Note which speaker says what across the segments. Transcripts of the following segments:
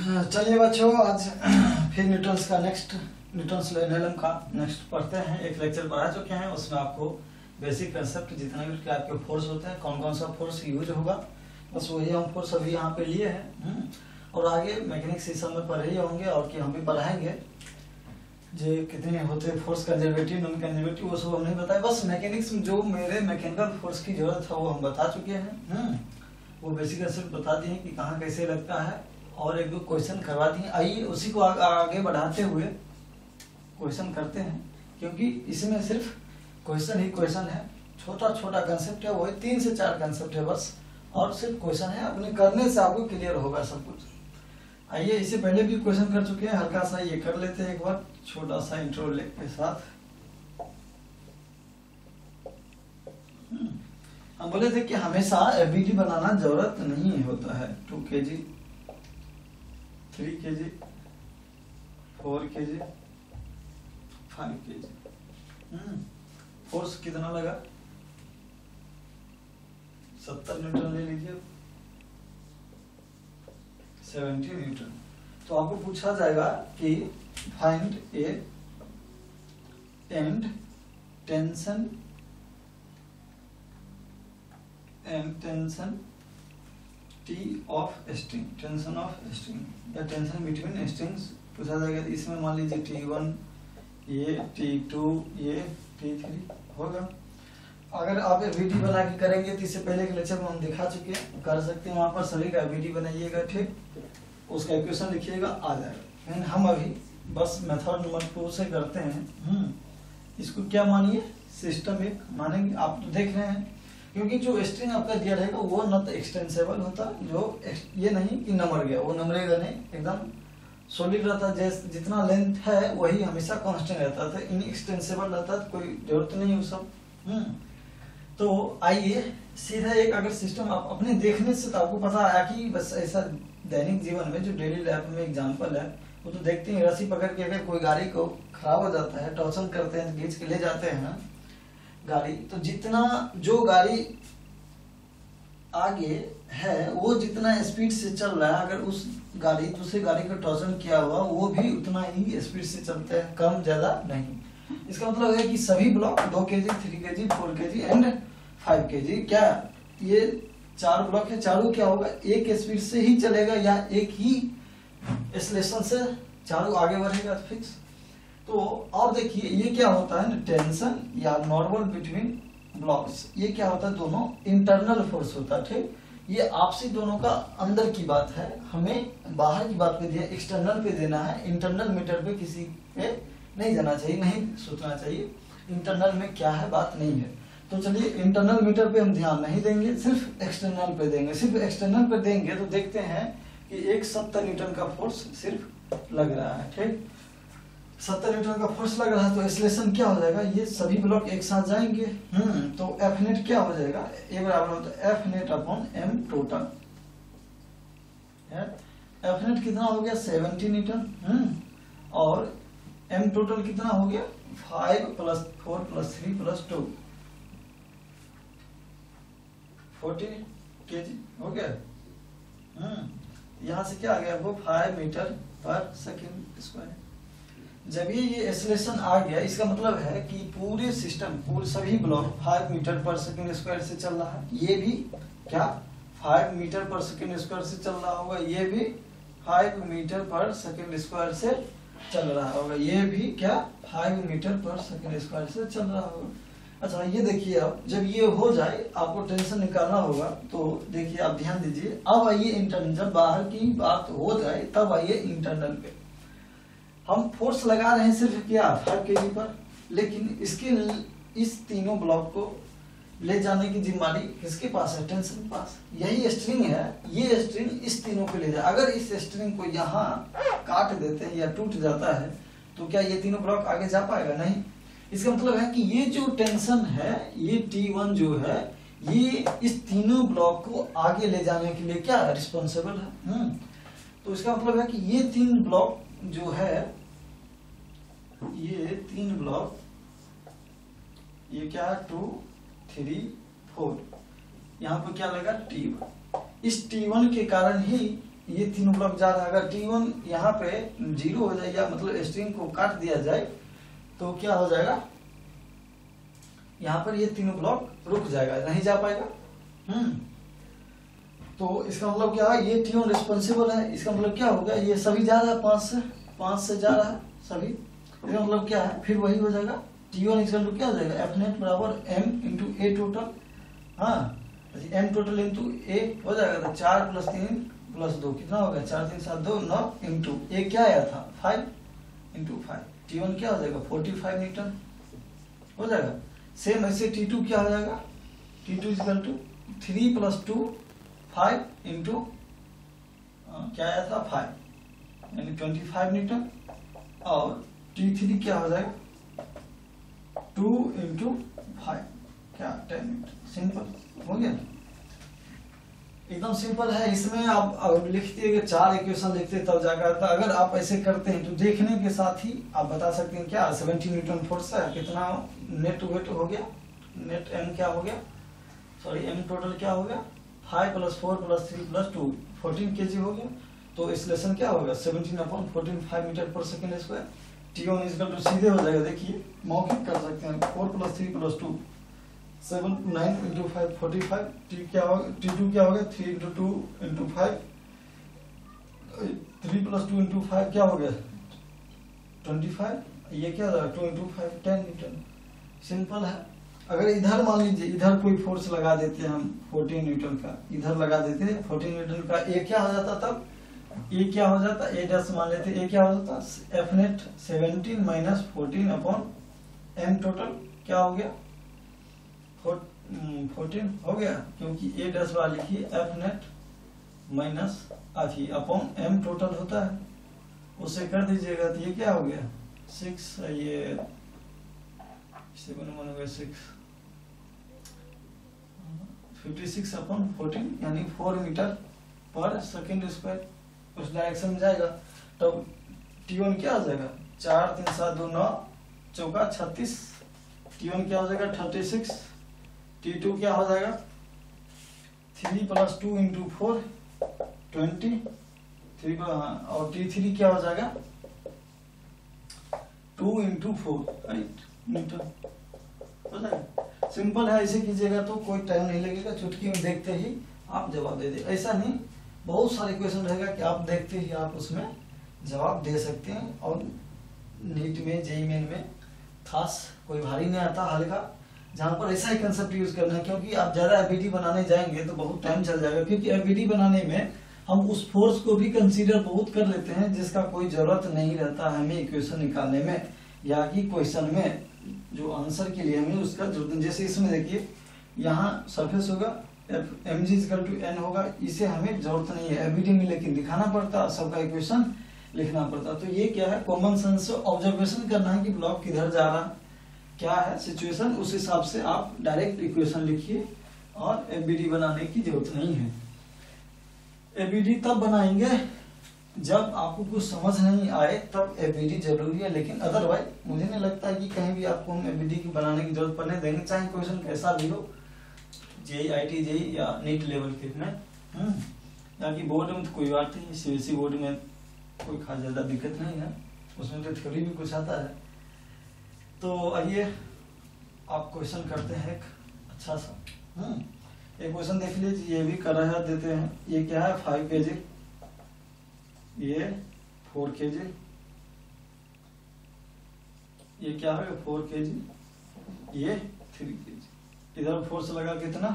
Speaker 1: चलिए बच्चों, आज फिर न्यूटन्स का न्यूटन्स एनएलएम का नेक्स्ट पढ़ते हैं। एक लेक्चर पढ़ा चुके हैं, उसमें आपको बेसिक कंसेप्ट जितना भी आपके फोर्स होते हैं, कौन कौन सा फोर्स यूज होगा, बस वही हम फोर्स अभी यहाँ पे लिए हैं। और आगे मैकेनिक्स सिस्टम में पढ़े ही होंगे और कि हम भी पढ़ाएंगे जो कितने होते हैं फोर्स, कंजर्वेटिव नॉन कंजर्वेटिव, वो सब हम नहीं बताए। बस मैकेनिक्स में जो मेरे मैकेनिकल फोर्स की जरूरत है वो हम बता चुके हैं। वो बेसिक कंसेप्ट बता दिए कि कहाँ कैसे लगता है और एक दो क्वेश्चन करवा दिए। आइए उसी को आगे बढ़ाते हुए क्वेश्चन करते हैं, क्योंकि इसमें सिर्फ क्वेश्चन ही क्वेश्चन है। छोटा छोटा कंसेप्ट है, वही 3 से 4 कंसेप्ट है बस, और सिर्फ क्वेश्चन है। अपने करने से आपको क्लियर होगा सब कुछ। आइए, इससे पहले भी क्वेश्चन कर चुके हैं, हल्का सा ये कर लेते हैं एक बार, छोटा सा इंट्रो के साथ। हम बोले थे कि हमेशा एबीडी बनाना जरूरत नहीं होता है। 2 kg, 3 kg, 4 kg, 5 kg। Force कितना लगा? 70 न्यूटन ले लीजिए, 70 न्यूटन। तो आपको पूछा जाएगा कि find A and tension T of string, tension of string या टेंशन बिटवीन स्ट्रिंग्स पूछा जाएगा। इसमें मान लीजिए T1 ये, T2 ये, T3 होगा। अगर आप वीडियो बना के करेंगे तो इससे पहले के लेक्चर में हम दिखा चुके हैं, कर सकते हैं। वहां पर सभी का वीडियो बनाइएगा, ठीक, उसका इक्वेशन लिखिएगा, आ जाएगा। हम अभी बस मेथड नंबर 2 से करते हैं। इसको क्या मानिए, सिस्टम एक मानेंगे। आप तो देख रहे हैं, क्योंकि जो स्ट्रिंग आपका दिया रहेगा वो न तो एक्सटेंसेबल होता, जो ये नहीं कि नंबर गया, वो नंबरेगा नहीं, एकदम सॉलिड रहता। जैसे जितना लेंथ है वही हमेशा कांस्टेंट रहता था, इनएक्सटेंसेबल रहता, कोई जरूरत नहीं वो सब। तो आइए सीधा एक, अगर सिस्टम आप अपने देखने से तो आपको पता आया कि बस ऐसा दैनिक जीवन में जो डेली लाइफ में एग्जांपल है, वो तो देखते हैं। रस्सी पकड़ के अगर कोई गाड़ी को खराब हो जाता है, टॉर्चन करते हैं, खींच के ले जाते हैं गाड़ी, तो जितना जो गाड़ी आगे है वो जितना स्पीड से चल रहा है, अगर उस गाड़ी दूसरी गाड़ी का टॉर्चन किया हुआ वो भी उतना ही स्पीड से चलते हैं, कम ज्यादा नहीं। इसका मतलब है कि सभी block 2 kg, 3 kg, 4 kg and 5 kg, क्या ये 4 ब्लॉक है, चारों क्या होगा, एक स्पीड से ही चलेगा या एक ही एक्सेलरेशन से चारों आगे बढ़ेगा, तो फिक्स। तो और देखिए ये क्या होता है ना, टेंशन या नॉर्मल बिटवीन ब्लॉक्स, ये क्या होता है, दोनों इंटरनल फोर्स होता है, ठीक। ये आपसी दोनों का अंदर की बात है, हमें बाहर की बात पे दिया, एक्सटर्नल पे देना है। इंटरनल मीटर पे किसी पे नहीं जाना चाहिए, नहीं सोचना चाहिए इंटरनल में क्या है, बात नहीं है। तो चलिए इंटरनल मीटर पे हम ध्यान नहीं देंगे, सिर्फ एक्सटर्नल पे देंगे। सिर्फ एक्सटर्नल पे देंगे तो देखते हैं कि एक 70 न्यूटन का फोर्स सिर्फ लग रहा है, ठीक। 70 न्यूटन का फोर्स लग रहा है, तो एक्सेलरेशन क्या हो जाएगा, ये सभी ब्लॉक एक साथ जाएंगे। तो एफ नेट क्या हो जाएगा, ए बराबर होता है F net upon M total. F net कितना हो गया, 70 न्यूटन, और एम टोटल कितना हो गया, 5 + 4 + 3 + 2, 40 kg हो गया। यहां से क्या आ गया, वो 5 मीटर पर सेकेंड स्क्वायर। जब ये एक्सेलरेशन आ गया, इसका मतलब है कि पूरे सिस्टम, पूरे सभी ब्लॉक 5 मीटर पर सेकेंड स्क्वायर से चल रहा है। ये भी क्या 5 मीटर पर सेकेंड स्क्वायर से चल रहा होगा, ये भी 5 मीटर पर सेकेंड स्क्वायर से चल रहा होगा, ये भी क्या 5 मीटर पर सेकेंड स्क्वायर से चल रहा होगा। अच्छा ये देखिए, अब जब ये हो जाए, आपको टेंशन निकालना होगा, तो देखिए आप ध्यान दीजिए। अब आइए इंटरनल, जब बाहर की बात हो जाए तब आइए इंटरनल पे। हम फोर्स लगा रहे हैं सिर्फ क्या 5 kg पर, लेकिन इसके इस तीनों ब्लॉक को ले जाने की जिम्मेदारी किसके पास है, टेंशन के पास। यही स्ट्रिंग है, ये स्ट्रिंग इस तीनों को ले जाए। अगर इस स्ट्रिंग को यहाँ काट देते हैं या टूट जाता है, तो क्या ये तीनों ब्लॉक आगे जा पाएगा, नहीं। इसका मतलब है कि ये जो टेंशन है, ये T1 जो है, ये इस तीनों ब्लॉक को आगे ले जाने के लिए क्या रिस्पॉन्सिबल है। तो इसका मतलब है कि ये 3 ब्लॉक जो है, ये 3 ब्लॉक, ये क्या है 2, 3, 4, यहाँ पर क्या लगा T1। इस T1 के कारण ही ये तीनों ब्लॉक जा रहा है। अगर T1 यहाँ पे 0 हो जाए या मतलब स्ट्रिंग को काट दिया जाए तो क्या हो जाएगा, यहाँ पर ये तीनों ब्लॉक रुक जाएगा, नहीं जा पाएगा। तो इसका मतलब क्या है, ये T1 रिस्पॉन्सिबल है, इसका मतलब क्या होगा, ये सभी जा रहा है 5 से जा रहा है सभी, इसका मतलब क्या है, फिर वही हो जाएगा T1 इक्वल टू क्या हो जाएगा, एफ नेट बराबर m इंटू ए टोटल। हाँ, m टोटल इंटू ए हो जाएगा, तो 4 + 3 + 2 कितना हो गया, 4 3 7 2 9 इंटू ए क्या आया था 5 इंटू 5, T1 क्या हो जाएगा 45 न्यूटन हो जाएगा। सेम ऐसे T2 क्या हो जाएगा, T2 इक्वल टू 3 + 2 5 इंटू क्या आया था 5 यानी 25 न्यूटन, और T3 क्या हो जाएगा 2 इंटू 5 क्या 10 न्यूटन। सिंपल हो गया, एकदम सिंपल है। इसमें आप लिखते हैं कि 4 इक्वेशन लिखते तब जाकर आता। अगर आप ऐसे करते हैं तो देखने के साथ ही आप बता सकते हैं क्या 70 न्यूटन फोर्स है, कितना नेट वेट हो गया, नेट एम क्या हो गया, सॉरी एम टोटल क्या हो गया 5 + 4 + 3 + 2 14 kg हो गया। तो एक्सेलरेशन क्या होगा 17/14 5 मीटर पर second square. T1 equal to सीधे हो जाएगा, देखिए मौखिक कर सकते हैं 4 + 3 + 2 7 9 × 5 45। T क्या होगा, T2 क्या होगा 3 × 2 × 5 3 + 2 × 5 क्या हो गया 25, ये क्या होगा 2 × 5 10 न्यूटन। सिंपल है। अगर इधर मान लीजिए इधर कोई फोर्स लगा देते हैं हम 14 न्यूटन का, इधर लगा देते हैं 14 न्यूटन का, ए क्या हो जाता, तब ए क्या हो जाता, ए डैश मान लेते, ए क्या हो जाता एफ नेट 17 - 14 एम टोटल क्या हो गया 14 हो गया, क्योंकि ए डैश वाला लिखिए एफ नेट माइनस आधी अपॉन एम टोटल होता है, उसे कर दीजिएगा तो ये क्या हो गया 6, ये 7 1 हो गया 6 56/14 यानी 4 मीटर पर सेकेंड स्क्वायर उस डायरेक्शन में जाएगा। तब T1 क्या हो जाएगा 4 3 7 2 9 चौका 36, T1 क्या हो जाएगा 36, T2 क्या हो जाएगा 3 + 2 × 4 20 3 और T3 क्या हो जाएगा 2 × 4 राइट न्यूटन हो जाएगा। सिंपल है, ऐसे कीजिएगा तो कोई टाइम नहीं लगेगा, चुटकी में देखते ही आप जवाब दे दे। ऐसा नहीं बहुत सारे क्वेश्चन रहेगा कि आप देखते ही आप उसमें जवाब दे सकते हैं। और नीट में जेईई मेन में खास कोई भारी नहीं आता, हल्का, जहाँ पर ऐसा ही कंसेप्ट यूज करना है, क्योंकि आप ज्यादा एबीडी बनाने जाएंगे तो बहुत टाइम चल जाएगा, क्योंकि एबीडी बनाने में हम उस फोर्स को भी कंसीडर बहुत कर लेते हैं जिसका कोई जरूरत नहीं रहता हमें इक्वेशन निकालने में, या कि क्वेश्चन में जो आंसर के लिए हमें उसका जरूरत। जैसे इसमें देखिए यहाँ सरफेस होगा mg/n होगा, इसे हमें जरूरत नहीं है एबीडी में, लेकिन दिखाना पड़ता, सबका इक्वेशन लिखना पड़ता। तो ये क्या है कॉमन सेंस ऑब्जर्वेशन करना है कि ब्लॉक किधर जा रहा है, क्या है सिचुएशन, उस हिसाब से आप डायरेक्ट इक्वेशन लिखिए और एबीडी बनाने की जरूरत नहीं है। एबीडी तब बनाएंगे जब आपको कुछ समझ नहीं आए, तब एबीडी जरूरी है, लेकिन अदरवाइज मुझे नहीं लगता है कि कहीं भी आपको हम एबीडी की बनाने की जरूरत पड़ने देंगे, चाहे क्वेश्चन कैसा भी हो, जेईई आईटी जेईई या नीट लेवल के में। ताकि बोर्ड में तो कोई बात नहीं, सीबीएसई बोर्ड में कोई खास ज्यादा दिक्कत नहीं है, उसमें तो थ्योरी भी कुछ आता है। तो आइए आप क्वेश्चन करते हैं एक अच्छा सा। एक क्वेश्चन देख लीजिए, ये भी कर रहे देते हैं। ये क्या है 5 kg, ये 4 kg, ये क्या है 4 kg, ये 3 kg। इधर फोर्स लगा कितना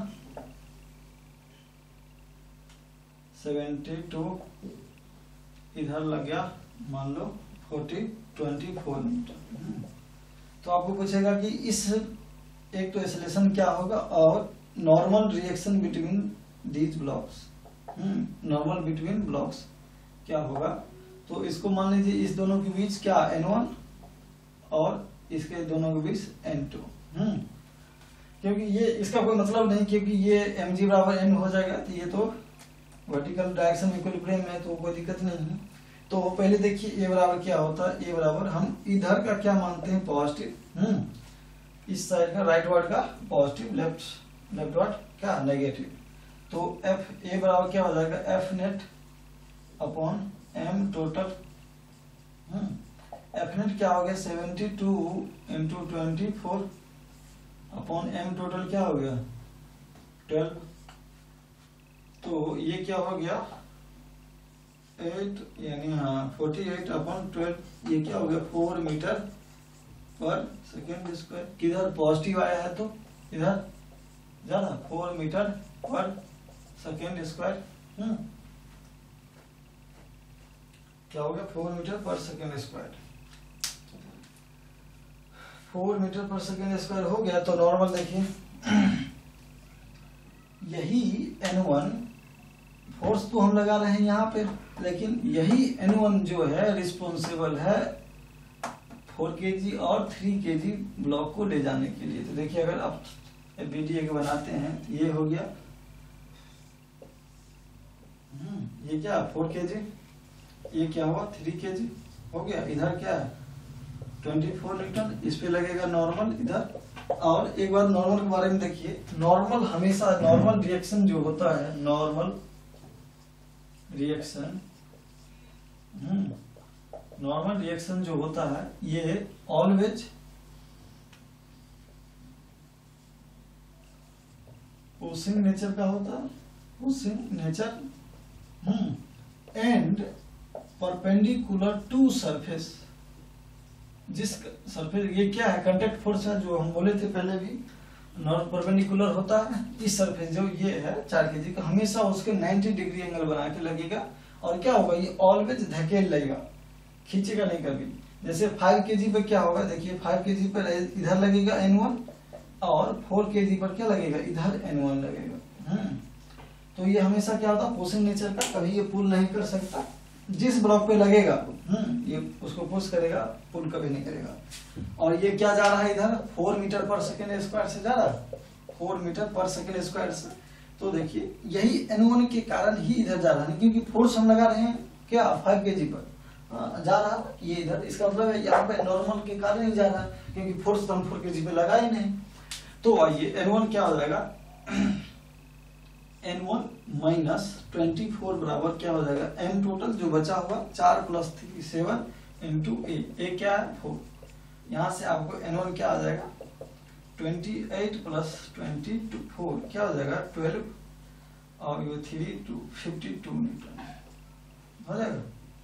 Speaker 1: 72, इधर लग गया मान लो 24 मीटर। तो आपको पूछेगा कि इस एक तो एक्सेलरेशन क्या होगा और normal reaction between these blocks, normal between blocks क्या होगा। तो इसको मान लीजिए इस दोनों के बीच क्या N1 और इसके दोनों के बीच N2, क्योंकि ये इसका कोई मतलब नहीं, क्योंकि ये mg/n हो जाएगा, तो ये तो वर्टिकल डायरेक्शन इक्विलिब्रियम में, तो कोई दिक्कत नहीं है। तो पहले देखिए ए बराबर क्या होता है, ए बराबर हम इधर का क्या मानते हैं पॉजिटिव, इस साइड का राइट वर्ड का पॉजिटिव, लेफ्ट वर्ड क्या नेगेटिव। तो एफ ए बराबर क्या हो जाएगा F net upon M total. F net क्या हो गया 72 इंटू 24 अपॉन एम टोटल क्या हो गया 12। तो ये क्या हो गया 8 यानी हाँ 48 अपॉन 12, ये क्या हो गया 4 मीटर पर सेकेंड स्क्वायर। किधर पॉजिटिव आया है तो इधर ज्यादा 4 मीटर पर सेकेंड स्क्वायर। क्या हो गया 4 मीटर पर सेकेंड स्क्वायर। 4 मीटर पर सेकेंड स्क्वायर हो गया तो नॉर्मल देखिए यही N1 फोर्स तो हम लगा रहे हैं यहाँ पे, लेकिन यही N1 जो है रिस्पॉन्सिबल है 4 kg और 3 kg ब्लॉक को ले जाने के लिए। तो देखिए अगर आप BDA के बनाते हैं ये हो गया ये क्या 4 kg, ये क्या हुआ 3 kg हो गया। इधर क्या है 24 न्यूटन, इस पे लगेगा नॉर्मल इधर। और एक बार नॉर्मल के बारे में देखिए, नॉर्मल हमेशा नॉर्मल रिएक्शन जो होता है नॉर्मल रिएक्शन नॉर्मल रिएक्शन जो होता है ये ऑलवेज पुशिंग नेचर का होता है, pushing nature and perpendicular to surface. जिस सरफेस ये क्या है कांटेक्ट फोर्स है जो हम बोले थे पहले भी, नॉर्थ परपेंडिकुलर होता है। इस सरफेस जो ये है 4 kg का हमेशा उसके 90 डिग्री एंगल बना के लगेगा और क्या होगा ये ऑलवेज धकेल लगेगा, खींचेगा नहीं कभी। जैसे 5 kg पे क्या होगा देखिए 5 kg पर इधर लगेगा N1 और 4 kg पर क्या लगेगा इधर N1 लगेगा। तो ये हमेशा क्या होता है पुशिंग नेचर का, कभी ये पुल नहीं कर सकता। जिस ब्लॉक पे लगेगा ये उसको पुश करेगा, पुल कभी नहीं करेगा। और ये क्या जा रहा है इधर 4 मीटर पर सेकेंड स्क्वायर से जा रहा है 4 मीटर पर सेकेंड स्क्वायर से। तो देखिए यही N1 के कारण ही इधर जा रहा है, क्योंकि फोर्स हम लगा रहे हैं क्या 5 kg पर जा रहा है ये इधर। इसका मतलब है यहाँ पे नॉर्मल के कारण ही जा रहा है, क्योंकि फोर्स तो हम 4 kg पे लगा ही नहीं। तो आइए N1 क्या हो जाएगा N1 माइनस 24 बराबर क्या हो जाएगा M टोटल जो बचा हुआ 4 + 3 7 इंटू ए क्या है 4। यहाँ से आपको N1 क्या आ जाएगा 28 + 24 क्या हो जाएगा 12 और ये 3 to 52 न्यूटन हो जाएगा।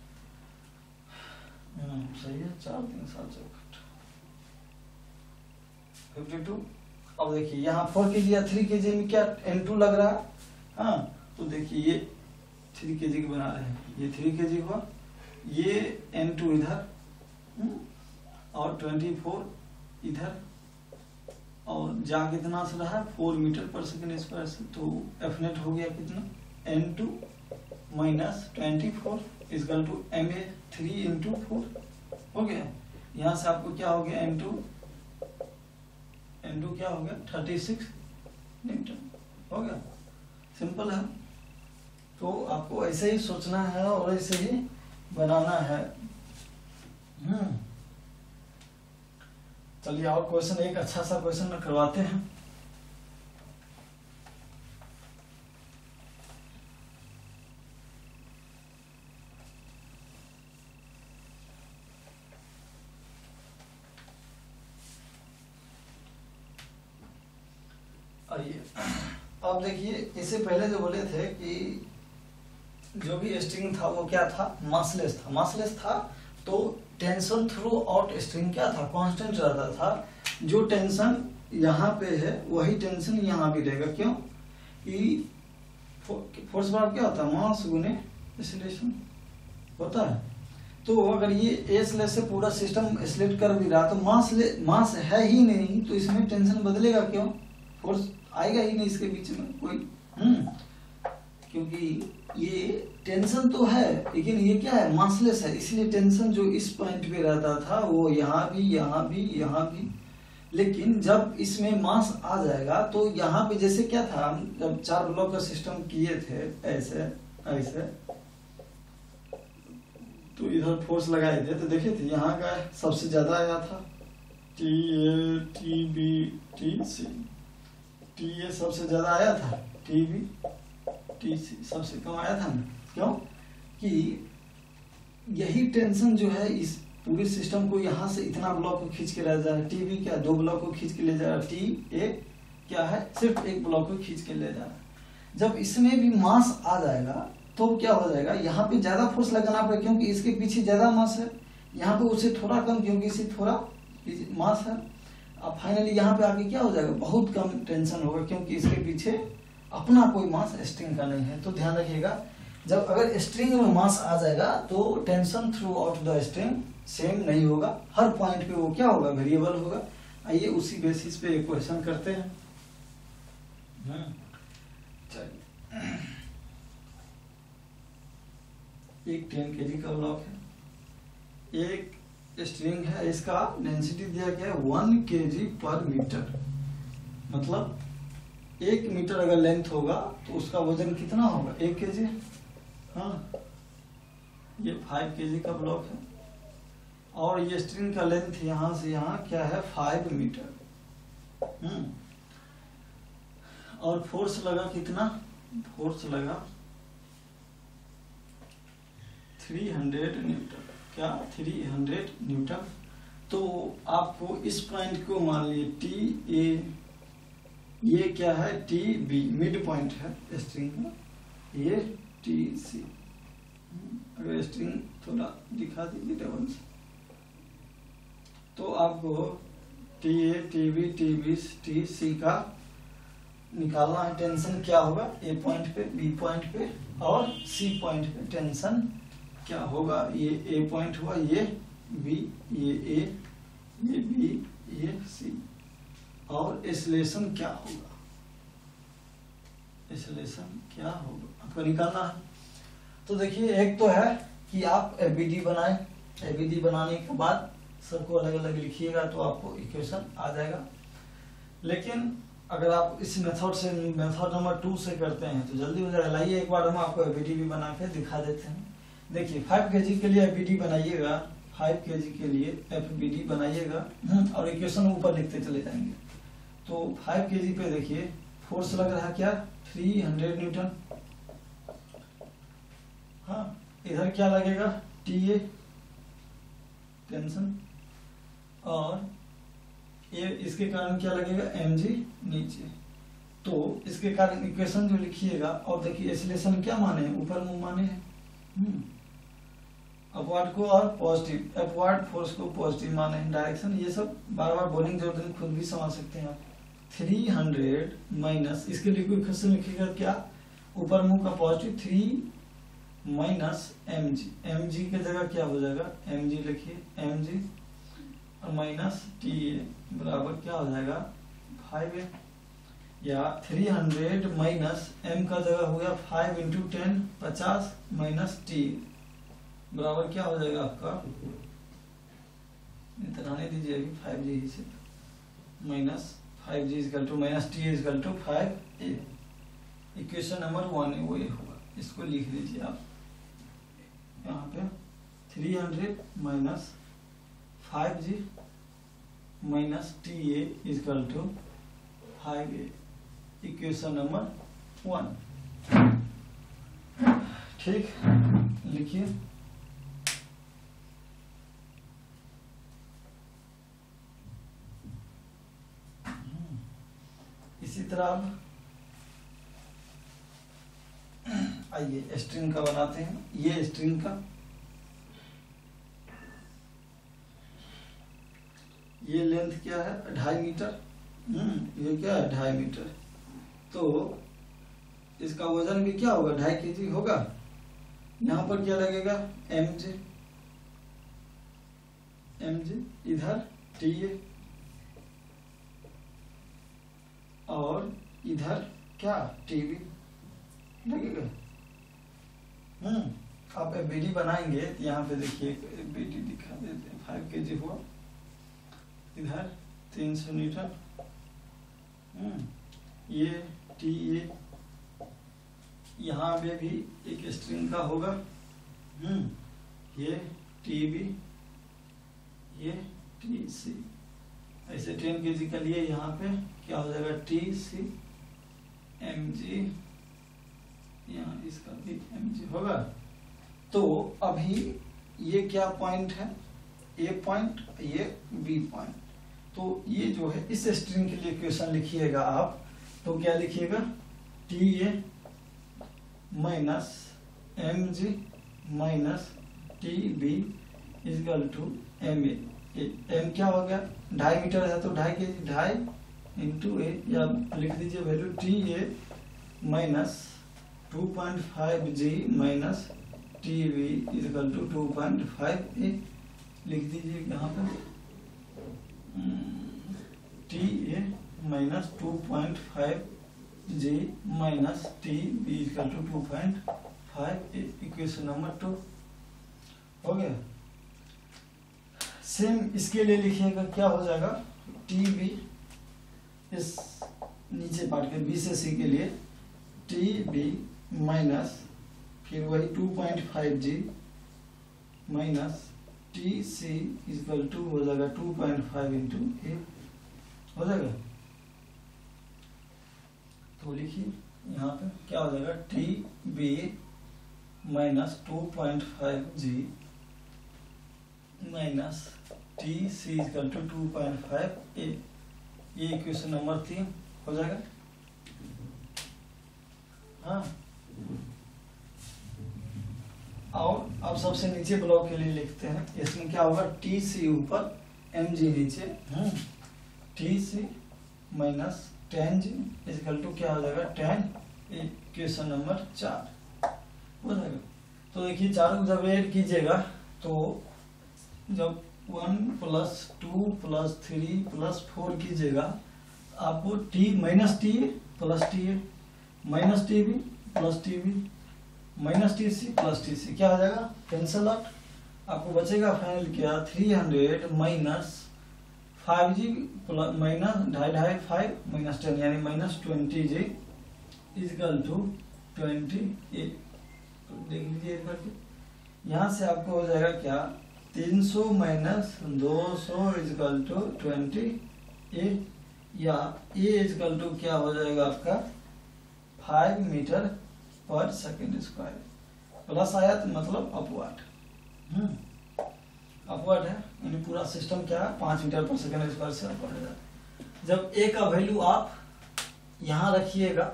Speaker 1: सही है 4 3 7 52। अब देखिए यहाँ 4 kg या 3 kg में क्या N2 लग रहा है। हाँ तो देखिए ये 3 kg की बना रहे हैं, ये 3 kg हुआ, ये N2 इधर और 24 इधर और जा कितना से रहा 4 मीटर पर सेकेंड स्क्वायर से। तो एफ नेट हो गया कितना N2 minus 24 equal to MA 3 into 4 हो गया। यहाँ से आपको क्या हो गया N2 क्या हो गया 36 न्यूटन हो गया। सिंपल है। तो आपको ऐसे ही सोचना है और ऐसे ही बनाना है। चलिए और क्वेश्चन एक अच्छा सा क्वेश्चन करवाते हैं। आइए अब देखिए इससे पहले जो बोले थे कि जो भी स्ट्रिंग था वो क्या था मासलेस था। तो टेंशन थ्रू आउट स्ट्रिंग क्या था कांस्टेंट रहता था। जो टेंशन यहाँ पे है वही टेंशन यहाँ भी रहेगा। क्यों कि फोर्स बराबर क्या होता है मास गुने एक्सीलरेशन होता है। तो अगर ये एस से पूरा सिस्टम एक्सीलरेट कर भी रहा तो मास है ही नहीं, तो इसमें टेंशन बदलेगा क्यों, फोर्स आएगा ही नहीं इसके बीच में कोई। क्योंकि ये टेंशन तो है लेकिन ये क्या है मासलेस है, इसलिए टेंशन जो इस पॉइंट पे रहता था वो यहाँ भी। लेकिन जब इसमें मास आ जाएगा तो यहाँ पे जैसे क्या था हम जब 4 ब्लॉक का सिस्टम किए थे ऐसे तो इधर फोर्स लगाए थे तो देखे थे यहाँ का सबसे ज्यादा आया था TA TB TC। TA सबसे ज्यादा आया था, TB TC सबसे कम आया था ना। क्यों कि यही टेंशन जो है इस पूरे सिस्टम को यहाँ से इतना ब्लॉक को खींच के रह जा रहा है। टी बी क्या 2 ब्लॉक को खींच के ले जा रहा है, टी ए क्या है सिर्फ 1 ब्लॉक को खींच के ले जा रहा है। जब इसमें भी मास आ जाएगा तो क्या हो जाएगा, यहाँ पे ज्यादा फोर्स लगाना पड़ेगा क्योंकि इसके पीछे ज्यादा मास है, यहाँ पे उससे थोड़ा कम क्योंकि इससे थोड़ा मास है। अब फाइनली यहाँ पे आके क्या हो जाएगा, बहुत कम टेंशन होगा क्योंकि इसके पीछे अपना कोई मास स्ट्रिंग का नहीं है। तो ध्यान रखिएगा, जब अगर स्ट्रिंग में मास आ जाएगा तो tension throughout the string same नहीं होगा, हर पॉइंट पे वो क्या होगा, वेरिएबल होगा। आइए उसी बेसिस पे एक क्वेश्चन करते हैं। चलिए, एक 10 kg का ब्लॉक है, एक स्ट्रिंग है, इसका डेंसिटी दिया गया है 1 kg पर मीटर। मतलब 1 मीटर अगर लेंथ होगा तो उसका वजन कितना होगा, 1 kg। हाँ, ये 5 kg का ब्लॉक है और ये स्ट्रिंग का लेंथ यहां से यहां क्या है, 5 मीटर। और फोर्स लगा कितना, फोर्स लगा 300 न्यूटन। क्या 300 न्यूटन। तो आपको इस पॉइंट को मान लीजिए टी ए, ये क्या है टी बी, मिड पॉइंट है स्ट्रिंग में, ये टी सी। अगर स्ट्रिंग थोड़ा दिखा दीजिए डबल से, तो आपको T A, T B, T B, T C का निकालना है। टेंशन क्या होगा ए पॉइंट पे, बी पॉइंट पे और सी पॉइंट पे टेंशन क्या होगा। ये ए पॉइंट हुआ, ये बी, ये ए, ये बी, ये सी। और एक्सेलरेशन क्या होगा, एक्सेलरेशन क्या होगा आपको निकालना है। तो देखिए, एक तो है कि आप एबीडी बनाएं, एबीडी बनाने के बाद सबको अलग अलग लिखिएगा तो आपको इक्वेशन आ जाएगा। लेकिन अगर आप इस मेथड से, मेथड नंबर 2 से करते हैं तो जल्दी हो जाएगा। लाइए एक बार हम आपको एबीडी भी बना के दिखा देते हैं। देखिए 5 kg के लिए एबीडी बनाइएगा, 5 kg के लिए एफबीडी बनाइएगा और इक्वेशन ऊपर लिखते चले जाएंगे। तो 5 kg पे देखिए फोर्स लग रहा है क्या, 300 न्यूटन। हाँ, इधर क्या लगेगा, टी ए टेंशन, और ये इसके कारण क्या लगेगा, mg नीचे। तो इसके कारण इक्वेशन जो लिखिएगा, और देखिए एक्सेलरेशन क्या माने हैं, ऊपर मुंह माने हैं, अपवर्ड को और पॉजिटिव, अपवर्ड फोर्स को पॉजिटिव माने हैं, डायरेक्शन। ये सब बार बार बोलिंग जरूरत नहीं, खुद भी समझ सकते हैं आप। 300 माइनस, इसके लिए कोई इक्वेशन लिखिएगा क्या, ऊपर मुंह का पॉजिटिव 3 माइनस mg, mg की जगह क्या हो जाएगा, mg लिखिए, mg और माइनस टी ए बराबर क्या हो जाएगा, 5 है। या 300 माइनस m का जगह हो गया 5 इंटू 10 50 माइनस टी बराबर क्या हो जाएगा आपका, रहने दीजिए अभी 5g से, minus 5g is equal to minus T is equal to 5a। Equation number 1 है वो ये होगा, इसको लिख लीजिए आप यहाँ पे, 300 minus 5g minus T A is equal to 5a, equation number 1। ठीक, लिखिए। इसी तरह अब आइए स्ट्रिंग का बनाते हैं। ये स्ट्रिंग का, ये लेंथ क्या है, 2.5 मीटर। ये क्या है, 2.5 मीटर। तो इसका वजन भी क्या होगा, 2.5 kg होगा। यहाँ पर क्या लगेगा, mg, mg इधर TA और इधर क्या, TB लगेगा। आप एबीडी बनाएंगे तो यहाँ पे देखिए एबीडी दिखा देते हैं, 5 kg हुआ, इधर 300 न्यूटन, ये TA, यहाँ पे भी एक स्ट्रिंग का होगा, ये TB, ये TC। ऐसे 10 kg का लिए यहाँ पे क्या हो जाएगा, TC, mg, यहाँ इसका भी mg होगा। तो अभी ये क्या पॉइंट है, ए पॉइंट, ये बी पॉइंट। तो ये जो है इस स्ट्रिंग के लिए इक्वेशन लिखिएगा आप, तो क्या लिखिएगा, T A minus M G minus T B is equal to M A. M क्या हो गया, 2.5 मीटर है तो 2.5 के 2.5 इंटू ए, या लिख दीजिए value T A minus 2.5 G minus T B is equal to 2.5 A. लिख दीजिए यहाँ पर T A minus 2.5 G minus T B is equal to 2.5 A. Equation number 2 हो गया। सेम इसके लिए लिखिएगा, क्या हो जाएगा, टी बी, इस नीचे पार्ट के बी से सी के लिए टी बी माइनस फिर वही 2.5 G minus T C is equal to हो जाएगा 2.5 इंटू ए, हो जाएगा। तो लिखिए यहाँ पे क्या हो जाएगा, T B minus 2.5 G minus T C is equal to 2.5 A. ये इक्वेशन नंबर 3 हो जाएगा। हाँ, और अब सबसे नीचे ब्लॉक के लिए लिखते हैं, इसमें क्या होगा, टी सी ऊपर एम जी नीचे, T C minus 10 G is equal to क्या हो जाएगा 10। इक्वेशन नंबर 4 हो जाएगा। तो देखिए चारों जब ऐड कीजिएगा तो जब 1 + 2 + 3 + 4 कीजिएगा आपको T minus T plus T A minus T B plus T B minus T C plus T C क्या हो जाएगा, कैंसल आउट। आपको बचेगा फाइनल क्या, 300 माइनस 5 जी माइनस 2.5 5 माइनस 10 यानी माइनस 20 जी इजकल टू 28। तो देख लीजिए एक बार, यहाँ से आपको हो जाएगा क्या, 300 माइनस 200 इजकल टू 28, या ए इजकल टू क्या हो जाएगा आपका 5 मीटर पर सेकेंड स्क्वायर। प्लस आया तो मतलब अपवर्ड, अपवर्ड है, यानी पूरा सिस्टम क्या है 5 मीटर पर सेकेंड स्क्वायर से अपवर्ड है। जब ए का वैल्यू आप यहाँ रखिएगा,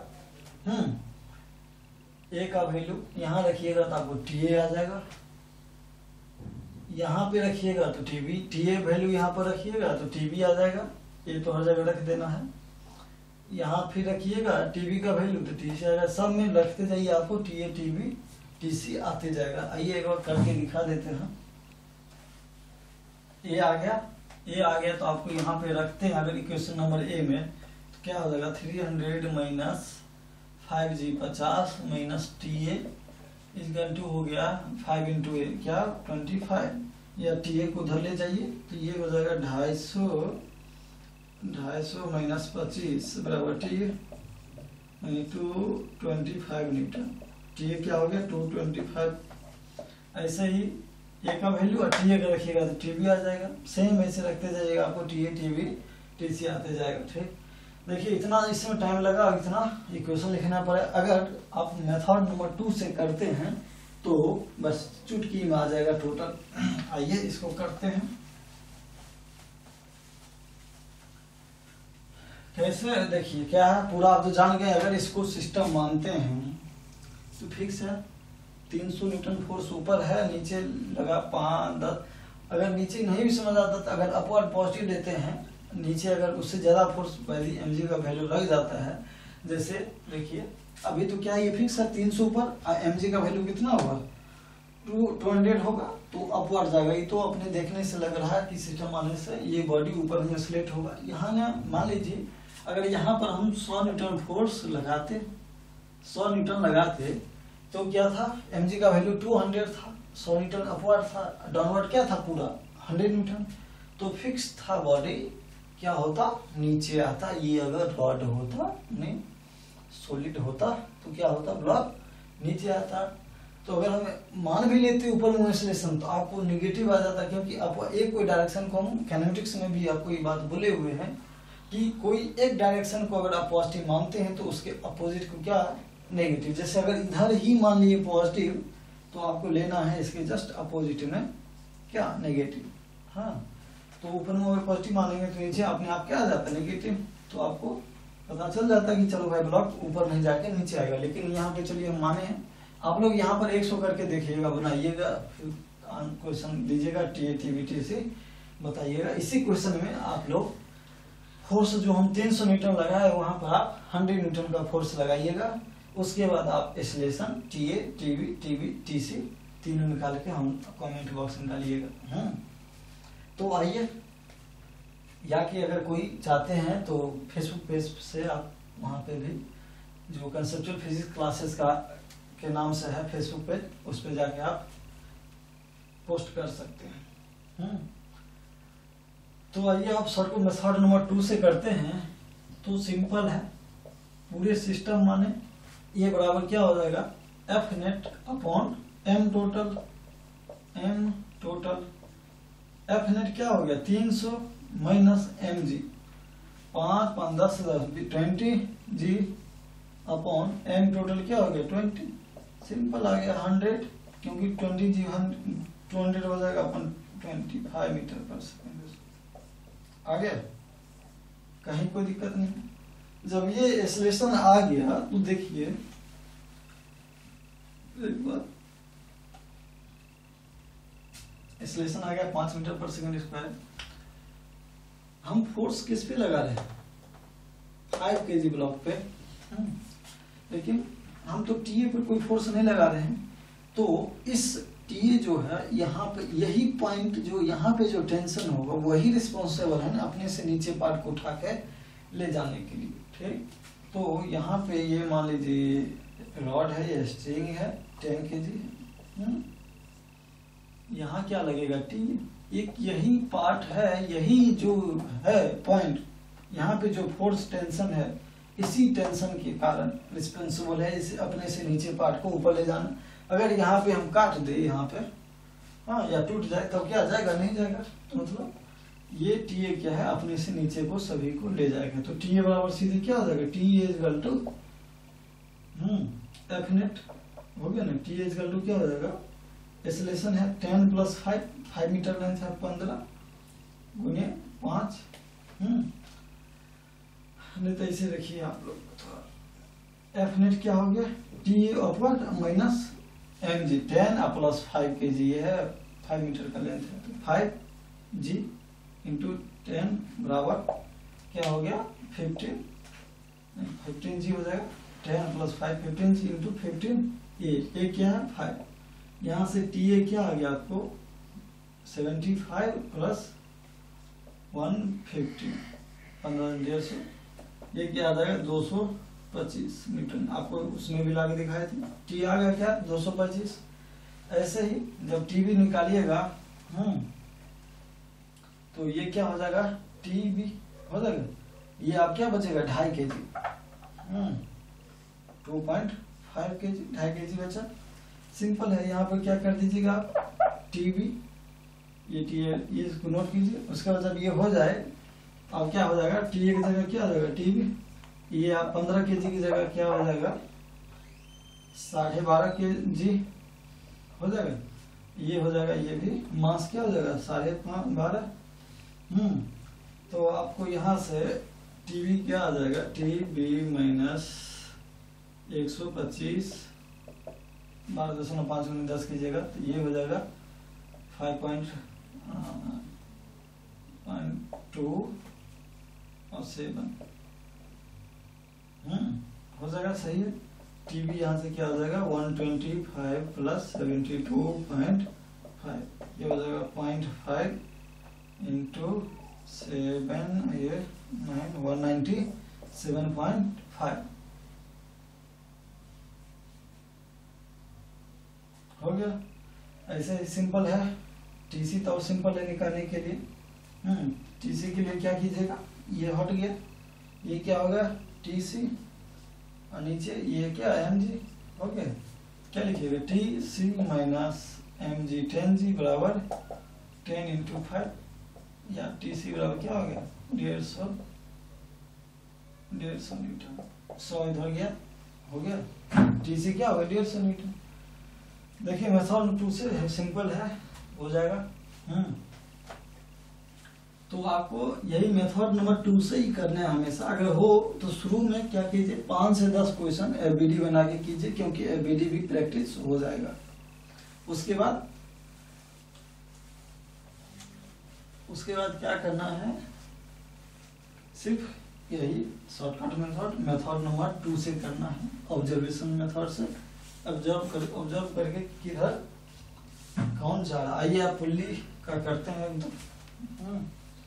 Speaker 1: ए का वैल्यू यहाँ रखिएगा तो आपको टी ए आ जाएगा, यहाँ पे रखिएगा तो टीबी, टी ए वैल्यू यहाँ पर रखिएगा तो टीबी आ जाएगा, ये तो हर जगह रख देना है। यहाँ फिर रखिएगा टीबी का वैल्यू तो टी सी आएगा, सब में रखते जाइए, आपको T A T B T C आते जाएगा। आइए एक बार करके दिखा देते हैं। ए आ गया, ए आ गया तो आपको यहाँ पे रखते हैं, अगर इक्वेशन नंबर ए में तो क्या हो जाएगा 300 minus 5 G 50 minus T A is equal to हो गया 5 इंटू ए क्या 25, या टी ए को उधर ले जाइए तो ये हो जाएगा 250 माइनस 25 बराबर T A 225 newton. T A क्या हो गया 225। ऐसे ही ए का वैल्यू और टी ए का रखिएगा तो टी बी आ जाएगा, सेम ऐसे रखते जाइएगा, आपको T A T B T C आते जाएगा। ठीक, देखिए इतना इसमें टाइम लगा, इतना इक्वेशन लिखना पड़े। अगर आप मेथड नंबर 2 से करते हैं तो बस चुटकी में आ जाएगा टोटल। आइए इसको करते हैं कैसे, देखिए क्या है, पूरा आप तो जान गए। अगर इसको सिस्टम मानते हैं तो फिक्स है, 300 न्यूटन फोर्स ऊपर है, नीचे लगा 5 10। अगर नीचे नहीं भी समझ आता तो अगर अपवर्ड पॉजिटिव देते हैं, नीचे अगर उससे ज्यादा फोर्स पहले mg का वैल्यू लग जाता है, जैसे देखिए अभी तो क्या ये फिक्स है 300 पर, mg का वैल्यू कितना होगा 200 होगा, तो अपवर्ड जाएगा। ये तो अपने देखने से लग रहा है कि सिस्टम आने से ये बॉडी ऊपर में स्लेट होगा। यहाँ ना मान लीजिए अगर यहाँ पर हम 100 न्यूटन फोर्स लगाते, 100 न्यूटन लगाते तो क्या था, mg का वैल्यू 200 था, 100 न्यूटन अपवर्ड था, डाउनवर्ड क्या था पूरा 100 न्यूटन, तो फिक्स था बॉडी, क्या होता नीचे आता। ये अगर रॉड होता नहीं सॉलिड होता तो क्या होता, ब्लॉक नीचे आता। तो अगर हम मान भी लेते ऊपर में इंसुलेशन तो आपको निगेटिव आ जाता, क्योंकि आपको एक कोई डायरेक्शन को हम काइनेमेटिक्स में भी आपको ये बात बोले हुए हैं कि कोई एक डायरेक्शन को अगर आप पॉजिटिव मानते हैं तो उसके अपोजिट को क्या नेगेटिव। जैसे अगर इधर ही मान लिए पॉजिटिव तो आपको लेना है इसके जस्ट अपोजिट में क्या, नेगेटिव। हाँ, तो ऊपर में अगर पॉजिटिव मानेंगे तो नीचे अपने आप क्या आ जाता है, नेगेटिव। तो आपको पता चल जाता है कि चलो भाई ब्लॉक ऊपर नहीं जाके नीचे आएगा। लेकिन यहाँ पे चलिए हम माने हैं, आप लोग यहाँ पर 100 करके देखिएगा, बनाइएगा, फिर क्वेश्चन दीजिएगा, टीएटीवीटी से बताइएगा। इसी क्वेश्चन में आप लोग फोर्स जो हम 300 न्यूटन लगाए वहां पर आप 100 न्यूटन का फोर्स लगाइएगा। उसके बाद आप acceleration T A, TV, T B, T C तीनों निकाल के हम कमेंट बॉक्स में डालिएगा। तो आइए, या कि अगर कोई चाहते हैं तो फेसबुक पेज से आप वहाँ पे भी जो कंसेप्चुअल फिजिक्स क्लासेस का के नाम से है फेसबुक पेज, उस पर जाके आप पोस्ट कर सकते हैं। तो आइए आप सर को मेथड नंबर 2 से करते हैं। तो सिंपल है, पूरे सिस्टम माने ये बराबर क्या हो जाएगा, F net upon M total. F net क्या हो गया, 300 minus M G, 5 5 10 10 20 G upon M total क्या हो गया 20। सिंपल आ गया 100, क्योंकि 20 जी 200 हो जाएगा अपन 25 मीटर पर सेकेंड। आ गया, कहीं कोई दिक्कत नहीं। जब ये एक्सेलरेशन आ गया तो देखिए एक बार, एक्सेलरेशन आ गया 5 मीटर पर सेकंड स्क्वायर। हम फोर्स किस पे लगा रहे हैं, 5 केजी ब्लॉक पे। लेकिन हम तो टीए पर कोई फोर्स नहीं लगा रहे हैं। तो इस टीए जो है यहाँ पे, यही पॉइंट जो यहाँ पे जो टेंशन होगा वही रिस्पॉन्सिबल है ना अपने से नीचे पार्ट को उठा के ले जाने के लिए। ठीक, तो यहाँ पे ये मान लीजिए रॉड है, ये स्ट्रिंग है 10 केजी। यहाँ क्या लगेगा, टी। एक यही पार्ट है, यही जो है पॉइंट, यहाँ पे जो फोर्स टेंशन है, इसी टेंशन के कारण रिस्पॉन्सिबल है इसे अपने से नीचे पार्ट को ऊपर ले जाना। अगर यहाँ पे हम काट दे यहाँ पे, हाँ, या टूट जाए तो क्या जाएगा, नहीं जाएगा। तो मतलब ये टीए क्या है, अपने से नीचे को सभी को ले जाएगा। तो टीए बराबर सीधे क्या हो जाएगा, T equal to F net हो गया ना। टी इक्वल टू क्या हो जाएगा, एक्सेलरेशन है 10 प्लस 5 मीटर लेंथ है 15 गुने 5। नहीं तो इसे रखिए आप लोग थोड़ा, एफ नेट क्या हो गया, T upward minus M G, 10 plus 5 के जी, ये है 5 मीटर का लेंथ है, तो 5 जी इंटू 10 बराबर क्या हो गया 15 जी हो जाएगा। 10 प्लस 5 15 जी इंटू 15, ये क्या है 5। यहाँ से टी ए क्या आ गया आपको 75 प्लस 150, 1500, ये क्या आ जाएगा 225 मीटर। आपको उसमें भी लाके दिखाए थे, टी आ गया क्या 225। ऐसे ही जब टी भी निकालिएगा तो ये क्या हो जाएगा, टी भी हो जाएगा। ये आप क्या बचेगा 2.5 केजी, 2.5 केजी, 2.5 केजी बचा। सिंपल है, यहाँ पर क्या कर दीजिएगा आप, टी बी, ये टी ये इसको नोट कीजिए। उसके बाद जब ये हो जाए अब क्या हो जाएगा, टी ए की जगह क्या हो जाएगा टी बी। ये आप 15 केजी की जगह क्या हो जाएगा 12.5 केजी हो जाएगा। ये हो जाएगा, ये भी मास क्या हो जाएगा 12.5। तो आपको यहाँ से टीवी क्या आ जाएगा, टी बी माइनस 125, 12.5 गुने 10 कीजिएगा तो ये हो जाएगा 5.2 और 7 हो जाएगा, सही है। टीवी यहाँ से क्या हो जाएगा 125 प्लस 72.5, ये हो जाएगा 0.5 इंटू 7 ये 9 197.5 हो गया। ऐसे ही सिंपल है। टीसी तो और सिंपल है निकालने के लिए। टीसी के लिए क्या कीजिएगा, ये हट गया, ये क्या होगा टीसी और नीचे ये क्या एम जी हो गया। क्या लिखिएगा T C minus M G 10 G बराबर 10 इंटू 5, या टी सी बराबर क्या हो गया 150 न्यूटन। 100 इधर गया, हो गया टी सी क्या होगा 150 न्यूटन। देखिए मेथड 2 से सिंपल है, हो जाएगा। तो आपको यही मेथड नंबर 2 से ही करना है हमेशा। अगर हो तो शुरू में क्या कीजिए, 5 से 10 क्वेश्चन एफबीडी बना के कीजिए, क्योंकि एफबीडी भी प्रैक्टिस हो जाएगा। उसके बाद क्या करना है, सिर्फ यही शॉर्टकट मेथड नंबर 2 से करना है, ऑब्जर्वेशन मेथड से। ऑब्जर्व करके किधर कौन जा रहा है, आइए आप फुल्ली का करते हैं एकदम।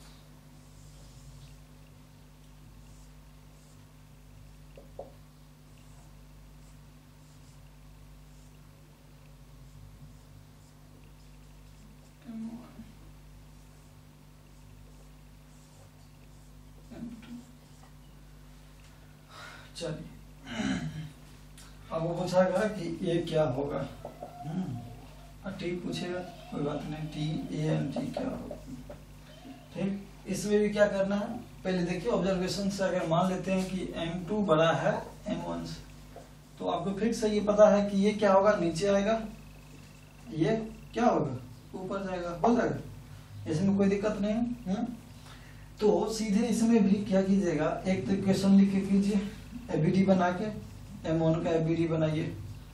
Speaker 1: चलिए, अब वो पूछेगा कि ये क्या होगा, टी पूछेगा, कोई बात नहीं, टी ए एम टी क्या होगा। ठीक, इसमें भी क्या करना है, पहले देखिए ऑब्जर्वेशन से अगर मान लेते हैं कि M2 बड़ा है M1 से, तो आपको फिक्स है, ये पता है कि ये क्या होगा, नीचे आएगा, ये क्या होगा, ऊपर जाएगा, हो जाएगा, इसमें कोई दिक्कत नहीं है। तो सीधे इसमें भी क्या कीजिएगा, एक तो इक्वेशन लिख के कीजिए, एबीडी बना के, M1 का एबीडी बनाइए,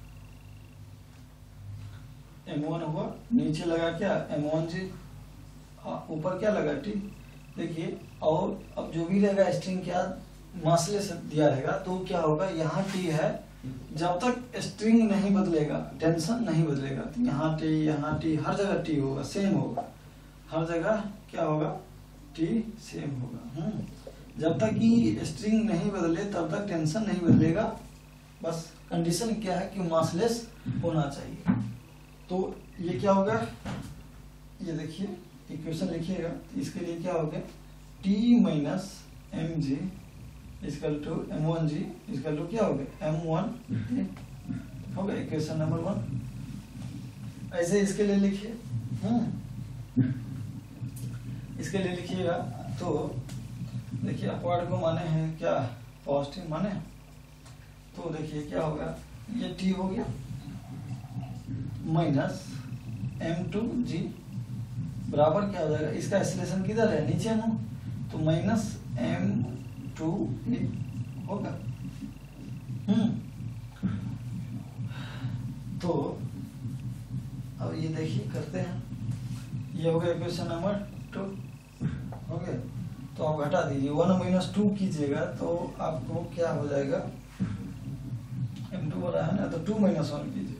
Speaker 1: M1 हुआ, नीचे लगा क्या M1 जी, ऊपर क्या लगा टी। देखिए, और अब जो भी रहेगा स्ट्रिंग क्या मासले से दिया रहेगा, तो क्या होगा, यहाँ टी है, जब तक स्ट्रिंग नहीं बदलेगा, टेंशन नहीं बदलेगा, तो यहाँ टी, हर जगह टी होगा, सेम होगा, हर जगह क्या होगा, टी सेम होगा। जब तक कि स्ट्रिंग नहीं बदले तब तक टेंशन नहीं बदलेगा, बस कंडीशन क्या है कि मासलेस होना चाहिए। तो ये क्या होगा, ये देखिए इक्वेशन लिखिएगा, इसके लिए क्या हो गया, T minus M G equal to M1 G equal to क्या हो गया, M1 हो गया, इक्वेशन नंबर 1। ऐसे इसके लिए लिखिए, इसके लिए लिखिएगा, तो देखिए अपवार्ड को माने हैं क्या, पॉजिटिव माने, तो देखिए क्या होगा, ये टी हो गया माइनस M2 जी बराबर क्या हो जाएगा, इसका एक्सेलरेशन किधर है, नीचे है, तो माइनस M2 होगा। तो अब ये देखिए करते हैं, ये हो गया इक्वेशन नंबर 2 हो गया। तो आप घटा दीजिए, 1 - 2 कीजिएगा तो आपको क्या हो जाएगा, M2 बड़ा है ना, तो 2 - 1 कीजिए,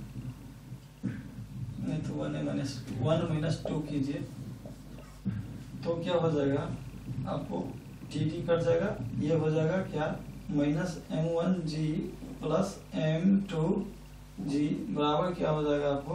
Speaker 1: नहीं तो 1 - 2 कीजिए, तो क्या हो जाएगा, आपको टी कट जाएगा, ये हो जाएगा क्या, माइनस M1 जी प्लस M2 जी बराबर क्या हो जाएगा आपको,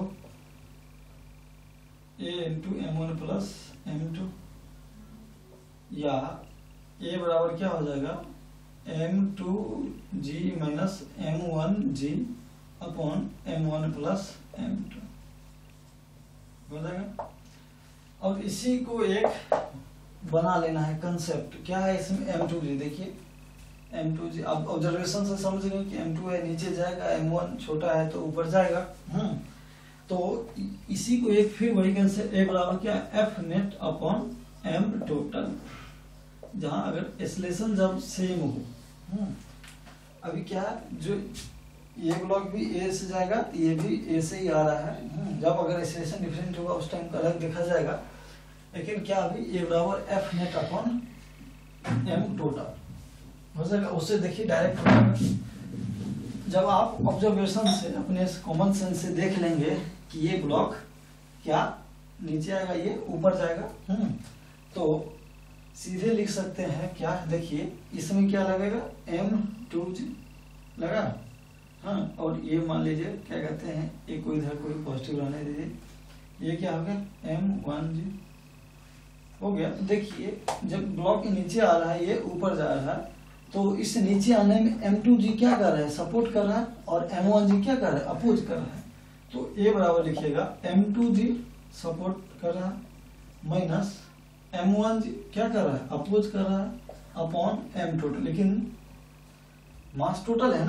Speaker 1: A × M1 प्लस M2, या A बराबर क्या हो जाएगा, M2 G minus M1 G upon M1 plus M2 हो जाएगा। अब इसी को एक बना लेना है कंसेप्ट, क्या है इसमें, M2 जी, देखिए M2 जी, अब ऑब्जर्वेशन से समझ गए कि M2 है नीचे जाएगा, M1 छोटा है तो ऊपर जाएगा। तो इसी को एक फिर वही कंसेप्ट, A बराबर क्या, F net upon M total, जहां अगर एक्सेलरेशन जब सेम हो, अभी क्या जो ये ब्लॉक भी A से जाएगा, ये भी A से ही आ रहा है, जब अगर एक्सेलरेशन डिफरेंट होगा उस टाइम अलग देखा जाएगा, लेकिन क्या अभी A बराबर F net upon M total हो जाएगा, उससे देखिए डायरेक्ट हो जाएगा। जब आप ऑब्जर्वेशन से अपने कॉमन सेंस से देख लेंगे कि ये ब्लॉक क्या नीचे आएगा, ये ऊपर जाएगा, तो सीधे लिख सकते हैं क्या, देखिए इसमें क्या लगेगा, M2 लगा, और ये मान लीजिए क्या कहते हैं, एक को इधर कोई पॉजिटिव रहने दीजिए, ये क्या हो गया, M1 जी हो गया। देखिए जब ब्लॉक नीचे आ रहा है, ये ऊपर जा रहा है, तो इस नीचे आने में M2 जी क्या कर रहा है, सपोर्ट कर रहा है, और M1 जी क्या कर रहा है, अपोज कर रहा है। तो A बराबर लिखिएगा, M2 जी सपोर्ट कर रहा है माइनस M1 जी क्या कर रहा है, अपोज कर रहा है, अपॉन M टोटल, लेकिन मास टोटल है ना,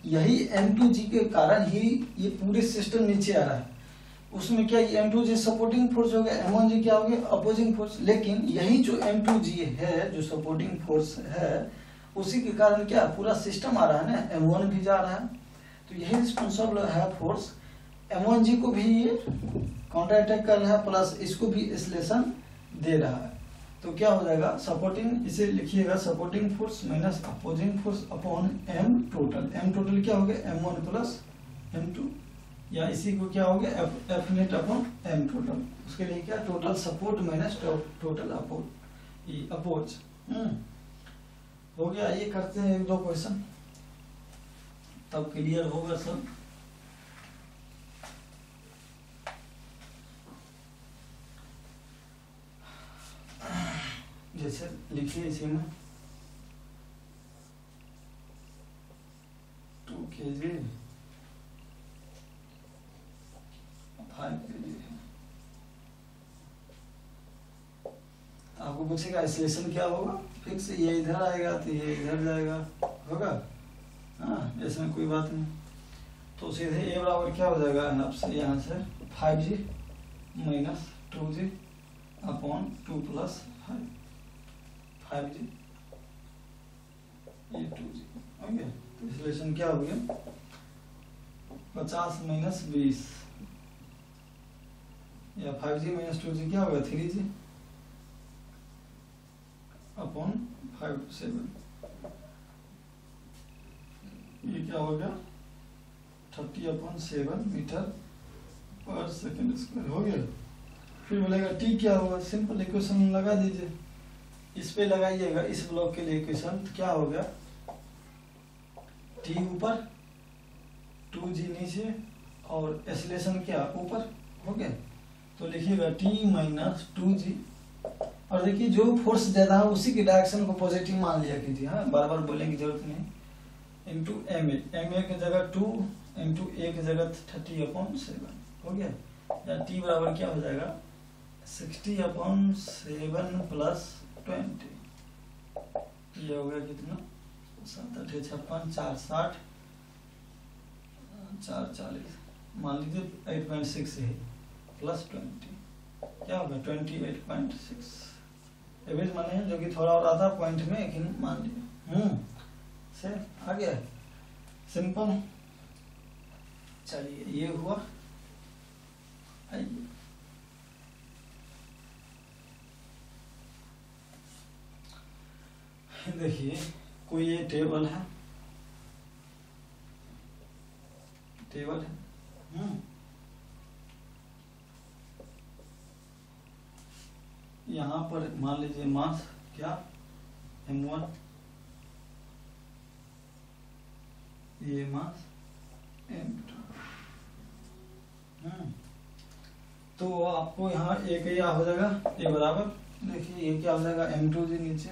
Speaker 1: यही M2G के कारण ही ये पूरे सिस्टम नीचे आ रहा है। उसमें क्या ये M2G सपोर्टिंग फोर्स हो गया, M1G क्या हो गया अपोजिंग फोर्स। लेकिन यही जो M2G है जो सपोर्टिंग फोर्स है उसी के कारण क्या पूरा सिस्टम आ रहा है ना, M1 भी जा रहा है। तो यही रिस्पॉन्सिबल है फोर्स, M1G को भी ये काउंटर अटैक कर रहा है प्लस इसको भी एक्सेलरेशन दे रहा है। तो क्या हो जाएगा सपोर्टिंग, इसे लिखिएगा supporting force minus opposing force upon M total. M total क्या हो गया M1 प्लस M2, या इसी को क्या हो गया F net upon M total. उसके लिए क्या total support minus total oppose. हो गया। ये करते हैं 1-2 क्वेश्चन तब क्लियर होगा सब। जैसे लिखिए इसी में 2 kg 5 kg है। आपको पूछेगा आइसोलेशन क्या होगा, फिक्स ये इधर आएगा तो ये इधर जाएगा, होगा हाँ, इसमें कोई बात नहीं। तो सीधे ए बराबर क्या हो जाएगा आपसे यहाँ से 5G minus 2G upon 2 plus 5G ये 2G। ओके, तो आइसोलेशन क्या हो गया 50 माइनस 20 या 5G माइनस 2G क्या होगा 3G अपॉन 5/7। ये क्या हो गया 30/7 मीटर पर सेकंड स्क्वायर हो गया। फिर बोलेगा टी क्या होगा, सिंपल इक्वेशन लगा दीजिए, इस पे लगाइएगा इस ब्लॉक के लिए इक्वेशन। तो क्या हो गया टी ऊपर 2G नीचे और एक्सेलरेशन क्या ऊपर हो गया। तो लिखिएगा टी माइनस 2G, और देखिए जो फोर्स ज्यादा है उसी की डायरेक्शन को पॉजिटिव मान लिया कीजिए, हाँ बार बार बोलने की जरूरत नहीं। इंटू MA की जगह 2 इंटू A की जगह 30/7 हो गया, या टी बराबर क्या हो जाएगा 60/7 प्लस 20। ये हो गया कितना 7 8 56 4 60 4 40 मान लीजिए 8.6 है प्लस 20 क्या होगा 28.6। एवरेज माने हैं जो कि थोड़ा और आधा पॉइंट में लेकिन मान लिया से आ गया सिंपल। चलिए ये हुआ। आइए देखिए कोई ये टेबल है, टेबल है यहाँ पर मान लीजिए मास क्या M1, ये मास M2। तो आपको यहाँ एक या हो जाएगा ये बराबर, देखिए ये क्या हो जाएगा M2G नीचे।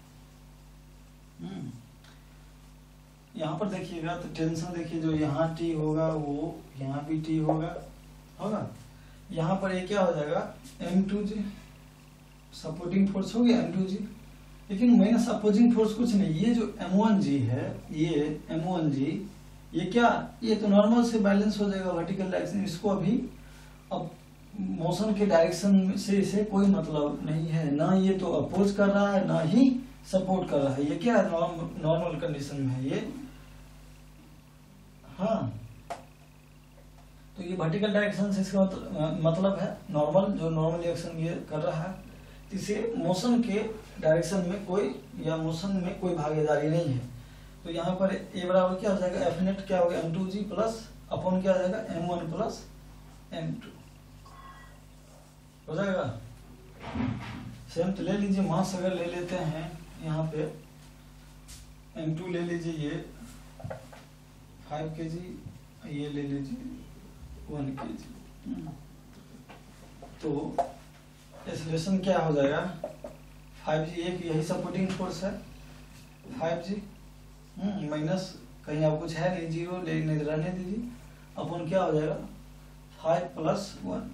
Speaker 1: यहाँ पर देखिएगा तो टेंशन देखिए जो यहाँ T होगा वो यहाँ भी T होगा, होगा। यहाँ पर ये क्या हो जाएगा M2G सपोर्टिंग फोर्स हो गया M2G, लेकिन माइनस अपोजिंग फोर्स कुछ नहीं। ये जो M1G है ये M1G ये क्या ये तो नॉर्मल से बैलेंस हो जाएगा वर्टिकल डायरेक्शन। इसको अभी अब मोशन के डायरेक्शन से इसे कोई मतलब नहीं है, ना ये तो अपोज कर रहा है ना ही सपोर्ट कर रहा है। ये क्या है नॉर्मल कंडीशन में है ये, हाँ। तो ये वर्टिकल डायरेक्शन से इसका मतलब है नॉर्मल, जो नॉर्मल रिएक्शन ये कर रहा है इसे मोशन के डायरेक्शन में कोई या मोशन में कोई भागीदारी नहीं है। तो यहाँ पर ए बराबर क्या हो जाएगा एफ नेट क्या हो गया M2G प्लस अपॉन क्या हो जाएगा M1 प्लस M2 हो जाएगा। सेम तो ले लीजिए मास अगर ले लेते हैं यहाँ पे M2 ले लीजिए ये 5 kg, ये ले लीजिए 1 kg। तो एक्सेलरेशन क्या हो जाएगा 5G, एक यही सपोर्टिंग फोर्स है 5G माइनस कहीं आप कुछ है नहीं जीरो ले नहीं रहने दीजिए अपन क्या हो जाएगा 5 प्लस 1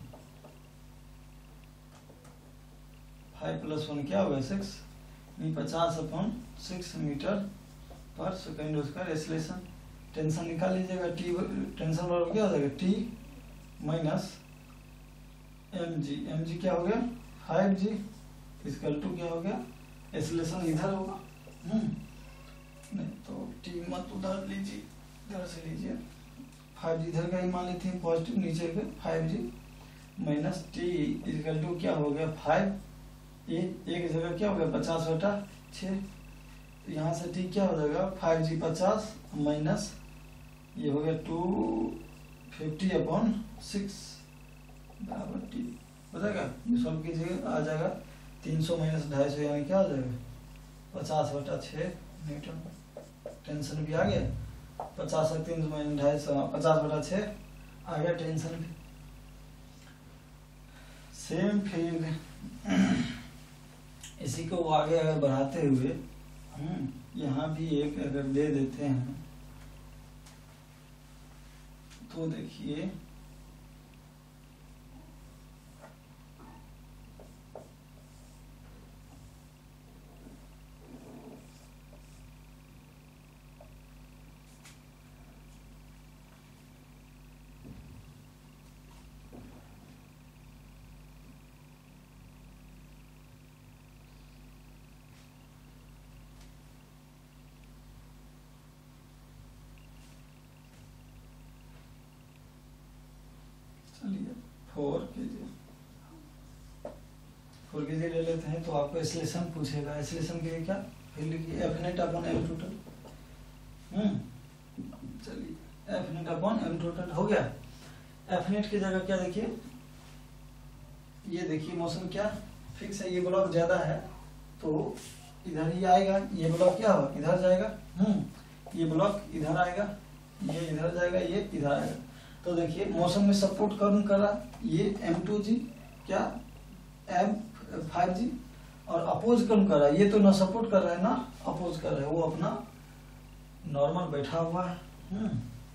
Speaker 1: 5 प्लस 1 क्या होगा 6 50/6 मीटर पर सेकेंड स्क्वायर एक्सेलरेशन टेंशन निकाल लीजिएगा, टी टेंशन बराबर क्या हो जाएगा, टी माइनस एम जी क्या हो गया 5G इक्वल टू क्या हो गया, एक्सेलरेशन इधर होगा, नहीं तो टी मत उधर लीजिए, इधर से लीजिए, 5G इधर का ही मान लेते हैं पॉजिटिव, नीचे पे 5G minus T equal to क्या हो गया 5, ये एक जगह क्या हो गया 50/6, यहाँ से टी क्या हो जाएगा 5G 50 माइनस ये हो गया 250/6 बराबर टी हो जाएगा, ये सॉल्व कीजिएगा आ जाएगा 300 माइनस 250 यानी क्या हो जाएगा 50/6 न्यूटन। टेंशन भी आ गया 50 और 300 माइनस 250 50/6 आ गया टेंशन भी। सेम फिर इसी को आगे अगर बढ़ाते हुए यहाँ भी एक अगर दे देते हैं तो देखिए चलिए 4 kg ले लेते हैं तो आपको एक्सेलरेशन पूछेगा, एक्सेलरेशन के लिए क्या फिर लिखिए F net upon M total. चलिए F net upon M total हो गया। एफ नेट की जगह क्या देखिए, ये देखिए मौसम क्या फिक्स है, ये ब्लॉक ज्यादा है तो इधर ही आएगा, ये ब्लॉक क्या होगा इधर जाएगा, ये ब्लॉक इधर आएगा, ये इधर जाएगा, ये इधर आएगा। तो देखिए मौसम में सपोर्ट कौन कर रहा, ये M2G क्या M5G, और अपोज कौन कर रहा है, ये तो ना सपोर्ट कर रहा है ना अपोज कर रहा है, वो अपना नॉर्मल बैठा हुआ है।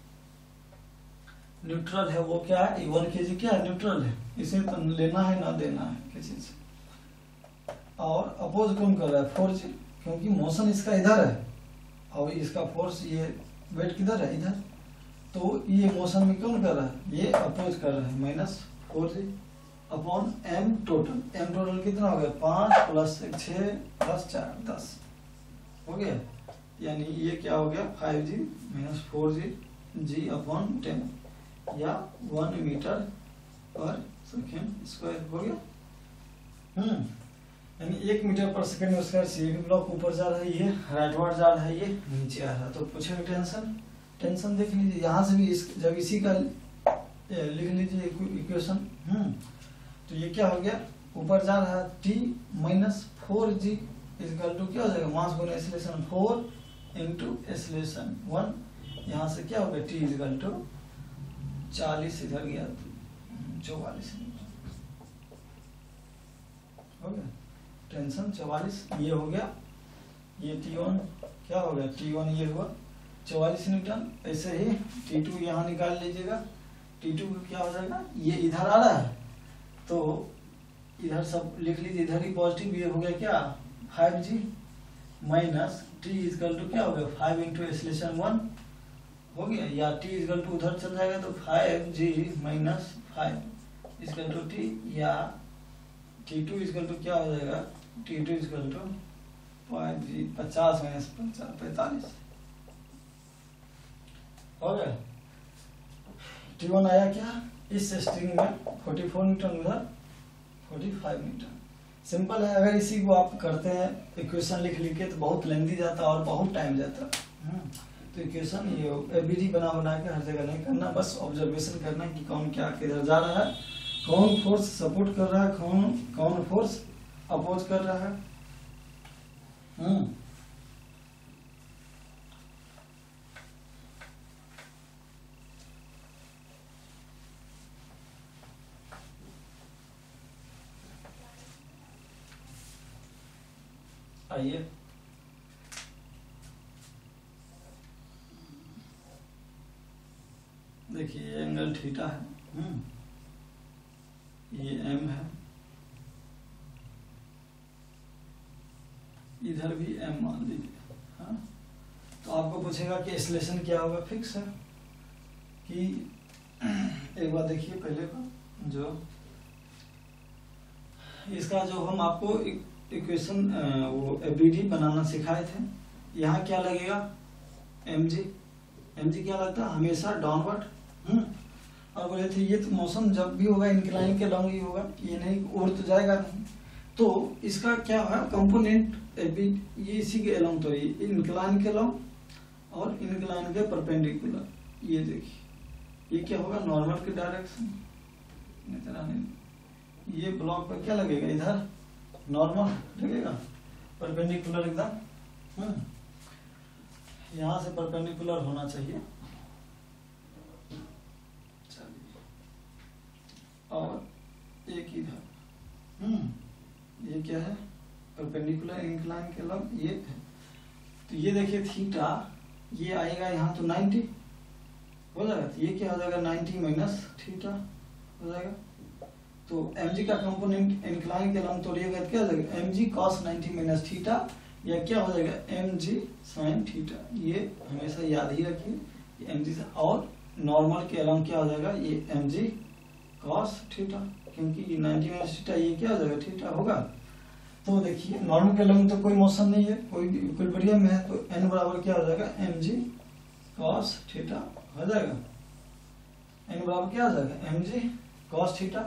Speaker 1: न्यूट्रल है वो क्या है 1 kg क्या है न्यूट्रल है, इसे तो लेना है ना देना है किसी से। और अपोज कौन कर रहा है 4G, क्योंकि मोशन इसका इधर है और इसका फोर्स ये वेट किधर है इधर, तो ये मोशन में कौन कर रहा है ये अपोज कर रहा है -4G upon M total. M total कितना हो गया 5 + 6 + 4 10 हो गया, यानी ये क्या हो गया 5G - 4G G अपॉन 10 या 1 मीटर पर सेकेंड स्क्वायर हो गया। यानी 1 मीटर पर सेकेंड स्क्वायर से एक ब्लॉक ऊपर जा रहा है, ये राइटवर्ड जा रहा है, ये नीचे आ रहा है। तो पूछेगा टेंशन देख लीजिए, यहाँ से भी जब इसी का लिख लीजिए इक्वेशन। तो ये क्या हो गया ऊपर जा रहा है T - 4G इक्वल टू क्या हो जाएगा मास गुना एक्सेलरेशन 4 × एक्सेलरेशन 1, यहाँ से क्या हो गया T इक्वल टू 40 इधर गया 44 हो गया, टेंशन 44 ये हो गया, ये T1 क्या हो गया T1 ये हुआ 44 न्यूटन। ऐसे ही T2 यहाँ निकाल लीजिएगा, T2 क्या हो जाएगा ये इधर आ रहा है तो इधर सब लिख लीजिए, इधर ही पॉजिटिव, ये हो गया क्या 5G minus T equal to क्या हो गया 5 × एक्सेलरेशन 1 हो गया, या T इक्वल टू उधर चल जाएगा तो 5G - 5 इक्वल टू T, या T2 इक्वल टू क्या हो जाएगा T2 इक्वल टू 5G 50 - 45 हो गया। T1 आया क्या इस स्ट्रिंग में 44 न्यूटन, उधर 45 न्यूटन। सिंपल है, अगर इसी को आप करते हैं इक्वेशन लिख के तो बहुत लेंदी जाता है और बहुत टाइम जाता है। तो इक्वेशन ये एबीडी बना के हर जगह नहीं करना, बस ऑब्जर्वेशन करना कि कौन क्या किधर जा रहा है, कौन फोर्स सपोर्ट कर रहा है, कौन फोर्स अपोज कर रहा है। आइए देखिए ये एंगल थीटा है, ये m है, इधर भी m मान लीजिए। हाँ तो आपको पूछेगा कि एक्सेलरेशन क्या होगा, फिक्स है कि एक बार देखिए पहले का जो इसका जो हम आपको इक्वेशन वो एबीडी बनाना सिखाए थे, यहाँ क्या लगेगा mg क्या लगता है हमेशा डाउनवर्ड। और बोले थे ये तो मोशन जब भी होगा इंक्लाइन के लॉन्ग ही होगा, ये नहीं उड़ तो जाएगा नहीं। तो इसका क्या है कंपोनेंट ये इसी के अलोंग, तो ये इंक्लाइन के लॉन्ग और इंक्लाइन के परपेंडिकुलर, ये देखिए ये क्या होगा नॉर्मल के डायरेक्शन, ये ब्लॉक पर क्या लगेगा इधर नॉर्मल लगेगा, परपेंडिकुलर एकदम यहाँ से परपेंडिकुलर होना चाहिए। चलिए और एक इधर ये क्या है परपेंडिकुलर इंक्लाइन के लंब ये है। तो ये देखिए थीटा ये आएगा यहाँ तो 90 हो जाएगा, तो ये क्या हो जाएगा 90 माइनस थीटा हो जाएगा। तो mg का कंपोनेंट इंक्लाइन के लंब तोड़िएगा तो क्या हो जाएगा mg cos 90 माइनस थीटा, या क्या हो जाएगा mg sin थीटा। ये हमेशा याद ही रखिए mg से, और नॉर्मल के अलग क्या हो जाएगा ये mg cos थीटा, क्योंकि ये 90 माइनस थीटा ये क्या हो जाएगा थीटा होगा। तो देखिए नॉर्मल के अलग तो कोई मोशन नहीं है, कोई इक्विलिब्रियम है, तो n बराबर क्या हो जाएगा mg cos थीटा हो जाएगा। n बराबर क्या हो जाएगा mg cos थीटा।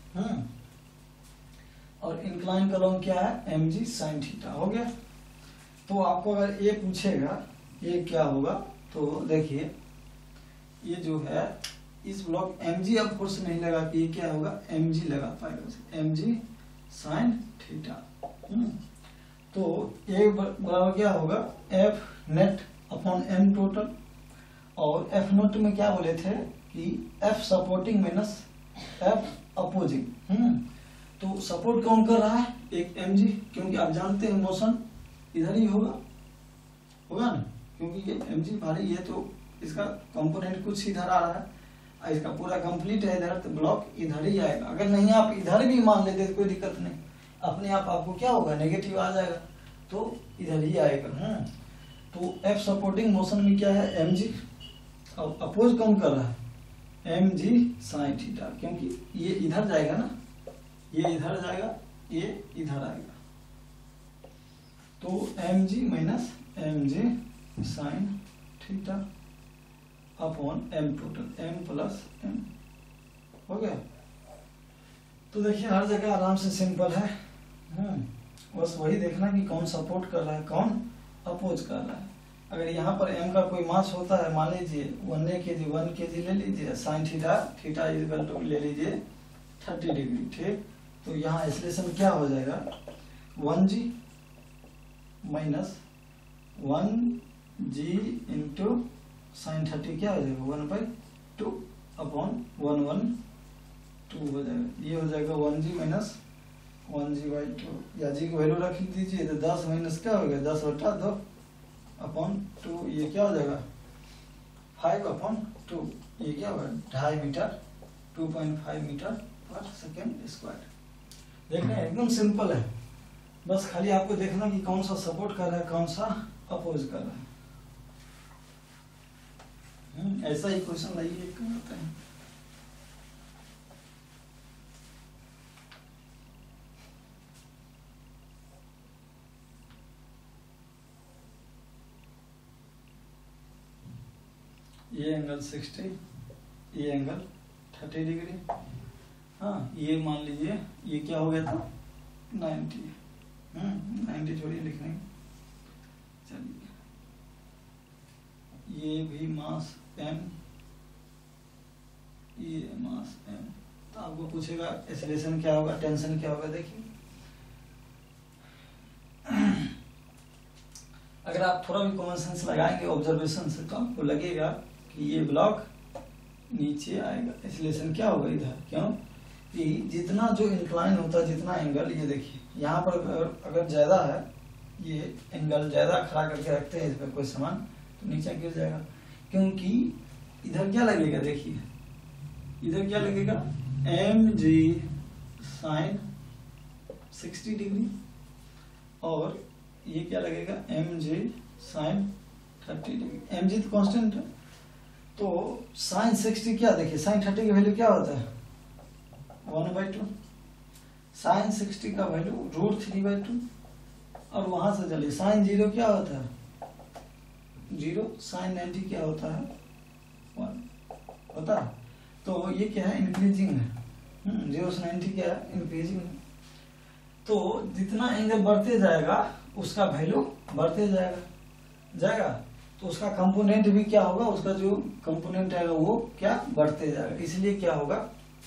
Speaker 1: और इंक्लाइन का लॉन्ग क्या है mg sin थीटा हो गया। तो आपको अगर ये पूछेगा ये क्या होगा, तो देखिए ये जो है इस ब्लॉक mg अब फोर्स नहीं लगा कि ये क्या होगा mg लगा पाएगा mg sin थीटा। तो ये बराबर क्या होगा f net upon m total, और f नोट में क्या बोले थे कि f supporting minus f opposing. तो सपोर्ट कौन कर रहा है एक mg, क्योंकि आप जानते हैं मोशन इधर ही होगा ना, क्योंकि ये mg भारी है तो इसका कंपोनेंट कुछ इधर आ रहा है, इसका पूरा कंप्लीट है इधर, तो ब्लॉक इधर ही आएगा। अगर नहीं आप इधर भी मान लेते तो कोई दिक्कत नहीं, अपने आप आपको क्या होगा नेगेटिव आ जाएगा, तो इधर ही आएगा। तो f सपोर्टिंग मोशन में क्या है mg, अब अपोज कौन कर रहा है mg sin थीटा, क्योंकि ये इधर जाएगा ना, ये इधर जाएगा ये इधर आएगा। तो mg minus mg sin theta upon m total m plus m हो गया। तो देखिए हर जगह आराम से सिंपल है, बस वही देखना कि कौन सपोर्ट कर रहा है कौन अपोज कर रहा है। अगर यहाँ पर m का कोई मास होता है, मान लीजिए 1 kg ले लीजिए, sin थीटा इक्वल टू ले लीजिए 30 डिग्री, ठीक। तो यहाँ एक्सेलरेशन क्या हो जाएगा 1g minus 1g into sine 30 क्या हो जाएगा 1/2 अपॉन 112 हो जाएगा। ये हो जाएगा 1g माइनस 1g/2, या जी की वैल्यू रख दीजिए तो 10 माइनस क्या हो गया 10/2 अपॉन 2, ये क्या हो जाएगा 5/2, ये क्या होगा 2.5 मीटर 2.5 मीटर पर सेकेंड स्क्वायर। देखना एकदम सिंपल है, बस खाली आपको देखना कि कौन सा सपोर्ट कर रहा है कौन सा अपोज कर रहा है। ऐसा ही क्वेश्चन लाइए करते हैं। ये एंगल 60, ये एंगल 30 डिग्री। हाँ ये मान लीजिए ये क्या हो गया था 90, 90 छोड़िए लिखने, चलिए ये भी मास m, ये मास m। तो आपको पूछेगा एक्सेलरेशन क्या होगा टेंशन क्या होगा। देखिए अगर आप थोड़ा भी कॉमन सेंस लगाएंगे ऑब्जर्वेशन से तो आपको लगेगा कि ये ब्लॉक नीचे आएगा, एक्सेलरेशन क्या होगा इधर, क्यों कि जितना जो इंक्लाइन होता है जितना एंगल, ये देखिए यहाँ पर अगर ज्यादा है ये एंगल ज्यादा खड़ा करके रखते हैं इस पर कोई सामान तो नीचे गिर जाएगा, क्योंकि इधर क्या लगेगा देखिए इधर क्या लगेगा mg sin 60 डिग्री और ये क्या लगेगा mg sin 30 डिग्री। mg तो कांस्टेंट है, तो साइन 60 क्या देखिए, साइन 30 का वैल्यू क्या होता है 1/2, साइन 60 का वैल्यू √3/2, और वहां से चलिए साइन 0 क्या होता है 0, साइन 90 क्या होता है 1 होता है। तो ये क्या है इंक्रीजिंग है, 0 से 90 क्या है इंक्रीजिंग है। तो जितना एंगल बढ़ते जाएगा उसका वैल्यू बढ़ते जाएगा, तो उसका कंपोनेंट भी क्या होगा, उसका जो कंपोनेंट आएगा वो क्या बढ़ते जाएगा। इसलिए क्या होगा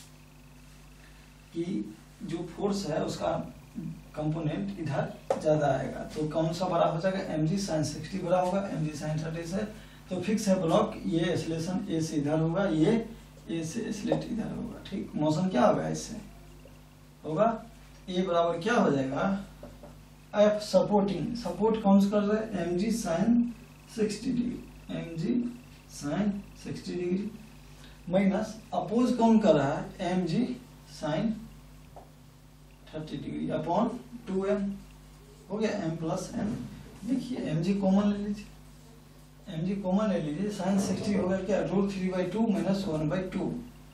Speaker 1: कि जो फोर्स है उसका कंपोनेंट इधर ज्यादा आएगा, तो कौन सा बड़ा हो जाएगा mg sin 60 बड़ा होगा mg sin 30 से। तो फिक्स है ब्लॉक, ये एक्सीलरेशन a से इधर होगा, ये a से एक्सीलरेट इधर होगा, ठीक। मोशन क्या होगा इससे होगा a बराबर क्या हो जाएगा f सपोर्टिंग, सपोर्ट कौन सा कर रहा है mg sin 60 degree, mg sin 60 degree minus oppose कौन कर रहा है mg sin 30 degree upon 2m हो गया, m प्लस m। देखिए mg कॉमन ले लीजिए, mg कॉमन ले लीजिए, sin 60 हो गया क्या √3/2 माइनस 1/2,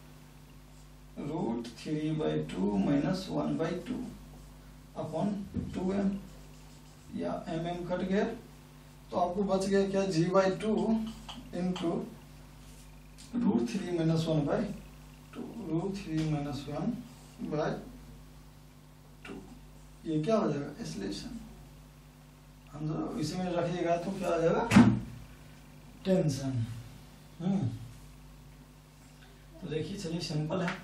Speaker 1: √3/2 माइनस 1/2 अपॉन 2m, या mm कट गया तो आपको बच गया क्या g/2 इंटू √3 माइनस 1/2, √3 माइनस 1/2, ये क्या हो जाएगा एक्सीलरेशन। हम तो इसी में रखिएगा तो क्या हो जाएगा टेंशन। तो देखिए चलिए सिंपल है,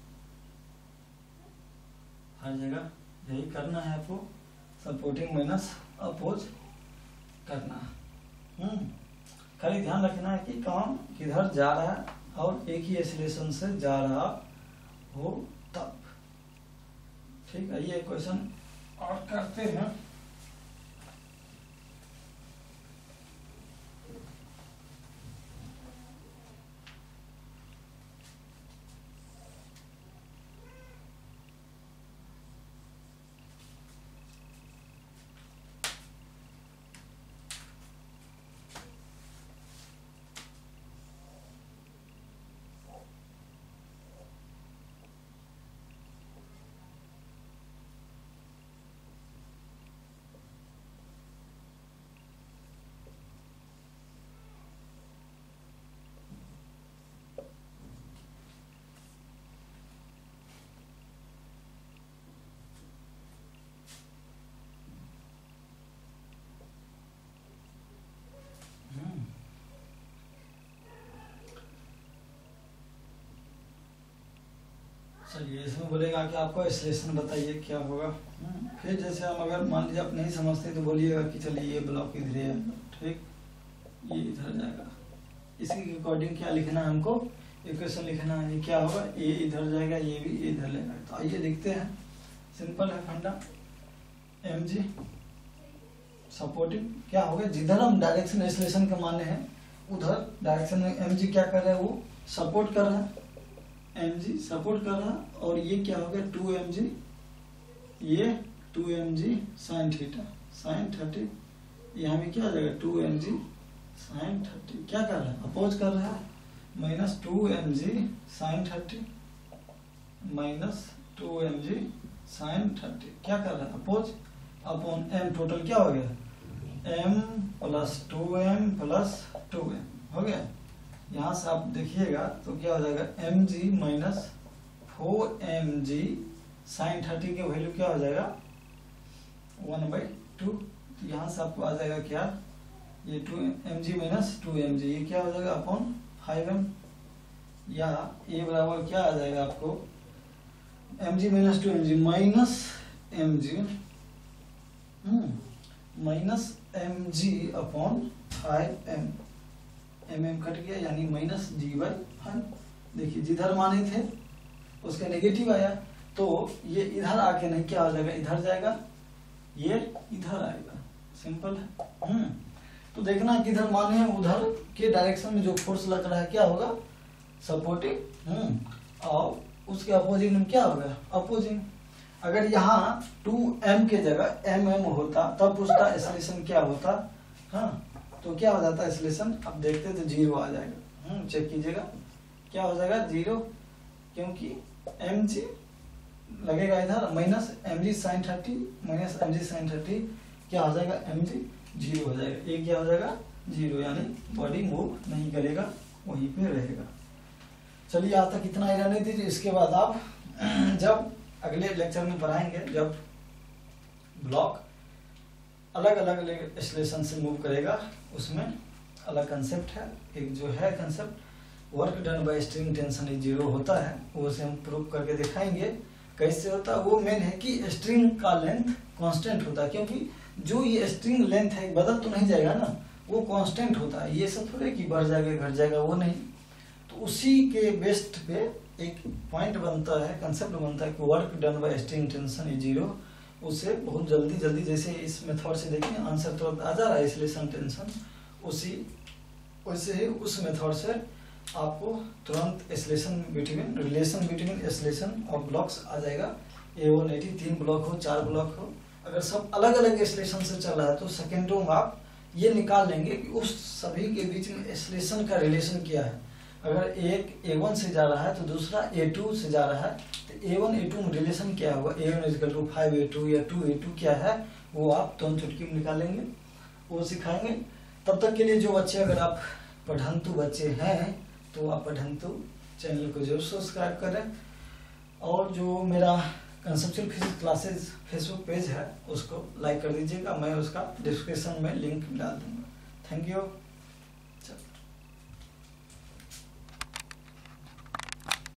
Speaker 1: हर जगह यही करना है आपको, सपोर्टिंग माइनस अपोज करना। खाली ध्यान रखना है कि काम किधर जा रहा है और एक ही एक्सीलरेशन से जा रहा हो तब, ठीक है। ये क्वेश्चन और करते हैं। चलिए इसमें बोलेगा कि आपको एक्सीलरेशन बताइए क्या होगा। फिर जैसे हम अगर मान लीजिए आप नहीं समझते तो बोलिएगा कि चलिए ये ब्लॉक इधर है, ठीक, ये इधर जाएगा, इसके अकॉर्डिंग क्या लिखना है हमको, इक्वेशन लिखना है। ये क्या होगा, ये इधर जाएगा, ये भी इधर लेगा। तो आइए देखते हैं, सिंपल है फंडा। mg सपोर्टिंग क्या होगा, जिधर हम डायरेक्शन एक्सीलरेशन के माने हैं उधर डायरेक्शन में mg क्या कर रहा है, वो सपोर्ट कर रहा है, mg सपोर्ट कर रहा है। और ये क्या हो गया 2mg, ये 2mg sin थीटा sin 30, यहाँ भी क्या हो जाएगा 2mg sin 30, क्या कर रहा है अपोज कर रहा है, minus 2mg sin 30 minus 2mg sin 30, क्या कर रहा है अपोज, अपॉन m, टोटल क्या हो गया m plus 2m plus 2m हो गया। यहाँ से आप देखिएगा तो क्या हो जाएगा mg माइनस 4mg sin 30 के वैल्यू क्या हो जाएगा 1/2। यहाँ से आपको आ जाएगा क्या, ये 2mg माइनस 2mg, ये क्या हो जाएगा अपॉन 5m, या ये बराबर क्या आ जाएगा आपको mg minus 2mg minus mg minus mg upon 5m, mm cut गया यानी माइनस g/5। देखिए जिधर माने थे उसका नेगेटिव आया, तो ये इधर आके नहीं क्या हो जाएगा, इधर जाएगा, ये इधर आएगा, सिंपल है। तो देखना किधर माने हैं उधर के डायरेक्शन में जो फोर्स लग रहा है क्या होगा सपोर्टिंग, और उसके अपोजिट में क्या होगा अपोजिंग। अगर यहाँ 2m के जगह mm होता तब उसका एक्सीलरेशन क्या होता, हाँ तो क्या हो जाता है एक्सेलरेशन, अब देखते तो 0 आ जाएगा। चेक कीजिएगा क्या हो जाएगा 0, क्योंकि mg लगेगा इधर minus mg sin 30 minus mg sin 30 क्या हो जाएगा mg 0 हो जाएगा। ये क्या हो जाएगा 0, यानी बॉडी मूव नहीं करेगा, वहीं पे रहेगा। चलिए आज तक इतना ही रहने दीजिए। इसके बाद आप जब अगले लेक्चर में पढ़ाएंगे, जब ब्लॉक अलग अलग एक्सेलरेशन से मूव करेगा, उसमें अलग कंसेप्ट है। एक जो है concept work done by string tension is 0 होता है, वो से हम प्रूव करके दिखाएंगे कैसे होता है। वो मेन है कि स्ट्रिंग का लेंथ कांस्टेंट होता है, क्योंकि जो ये स्ट्रिंग लेंथ है बदल तो नहीं जाएगा ना, वो कांस्टेंट होता है। ये सब थोड़े कि बढ़ जाएगा घट जाएगा, वो नहीं। तो उसी के बेस्ट पे एक पॉइंट बनता है, कंसेप्ट बनता है कि work done by string tension is 0। उसे बहुत जल्दी जैसे इस मेथड से देखिए आंसर तुरंत आ जा रहा है एक्सेलरेशन टेंशन, उसी वैसे ही उस मेथड से आपको तुरंत acceleration between relation between acceleration और ब्लॉक्स आ जाएगा। A180 3 ब्लॉक हो 4 ब्लॉक हो, अगर सब अलग अलग एक्सेलरेशन से चल रहा है तो सेकेंडों में आप ये निकाल लेंगे कि उस सभी के बीच में एक्सेलरेशन का रिलेशन क्या है। अगर एक A1 से जा रहा है तो दूसरा A2 से जा रहा है, तो A1 A2 में रिलेशन क्या होगा, A1 = 5A2 या 2A2 क्या है, वो आप तुरंत चुटकी में निकालेंगे, वो सिखाएंगे। तब तक के लिए जो बच्चे, अगर आप पढ़ंतु बच्चे हैं तो आप पढ़ंतु चैनल को जरूर सब्सक्राइब करें, और जो मेरा conceptual physics classes Facebook page है उसको लाइक कर दीजिएगा। मैं उसका डिस्क्रिप्शन में लिंक डाल दूंगा। Thank you.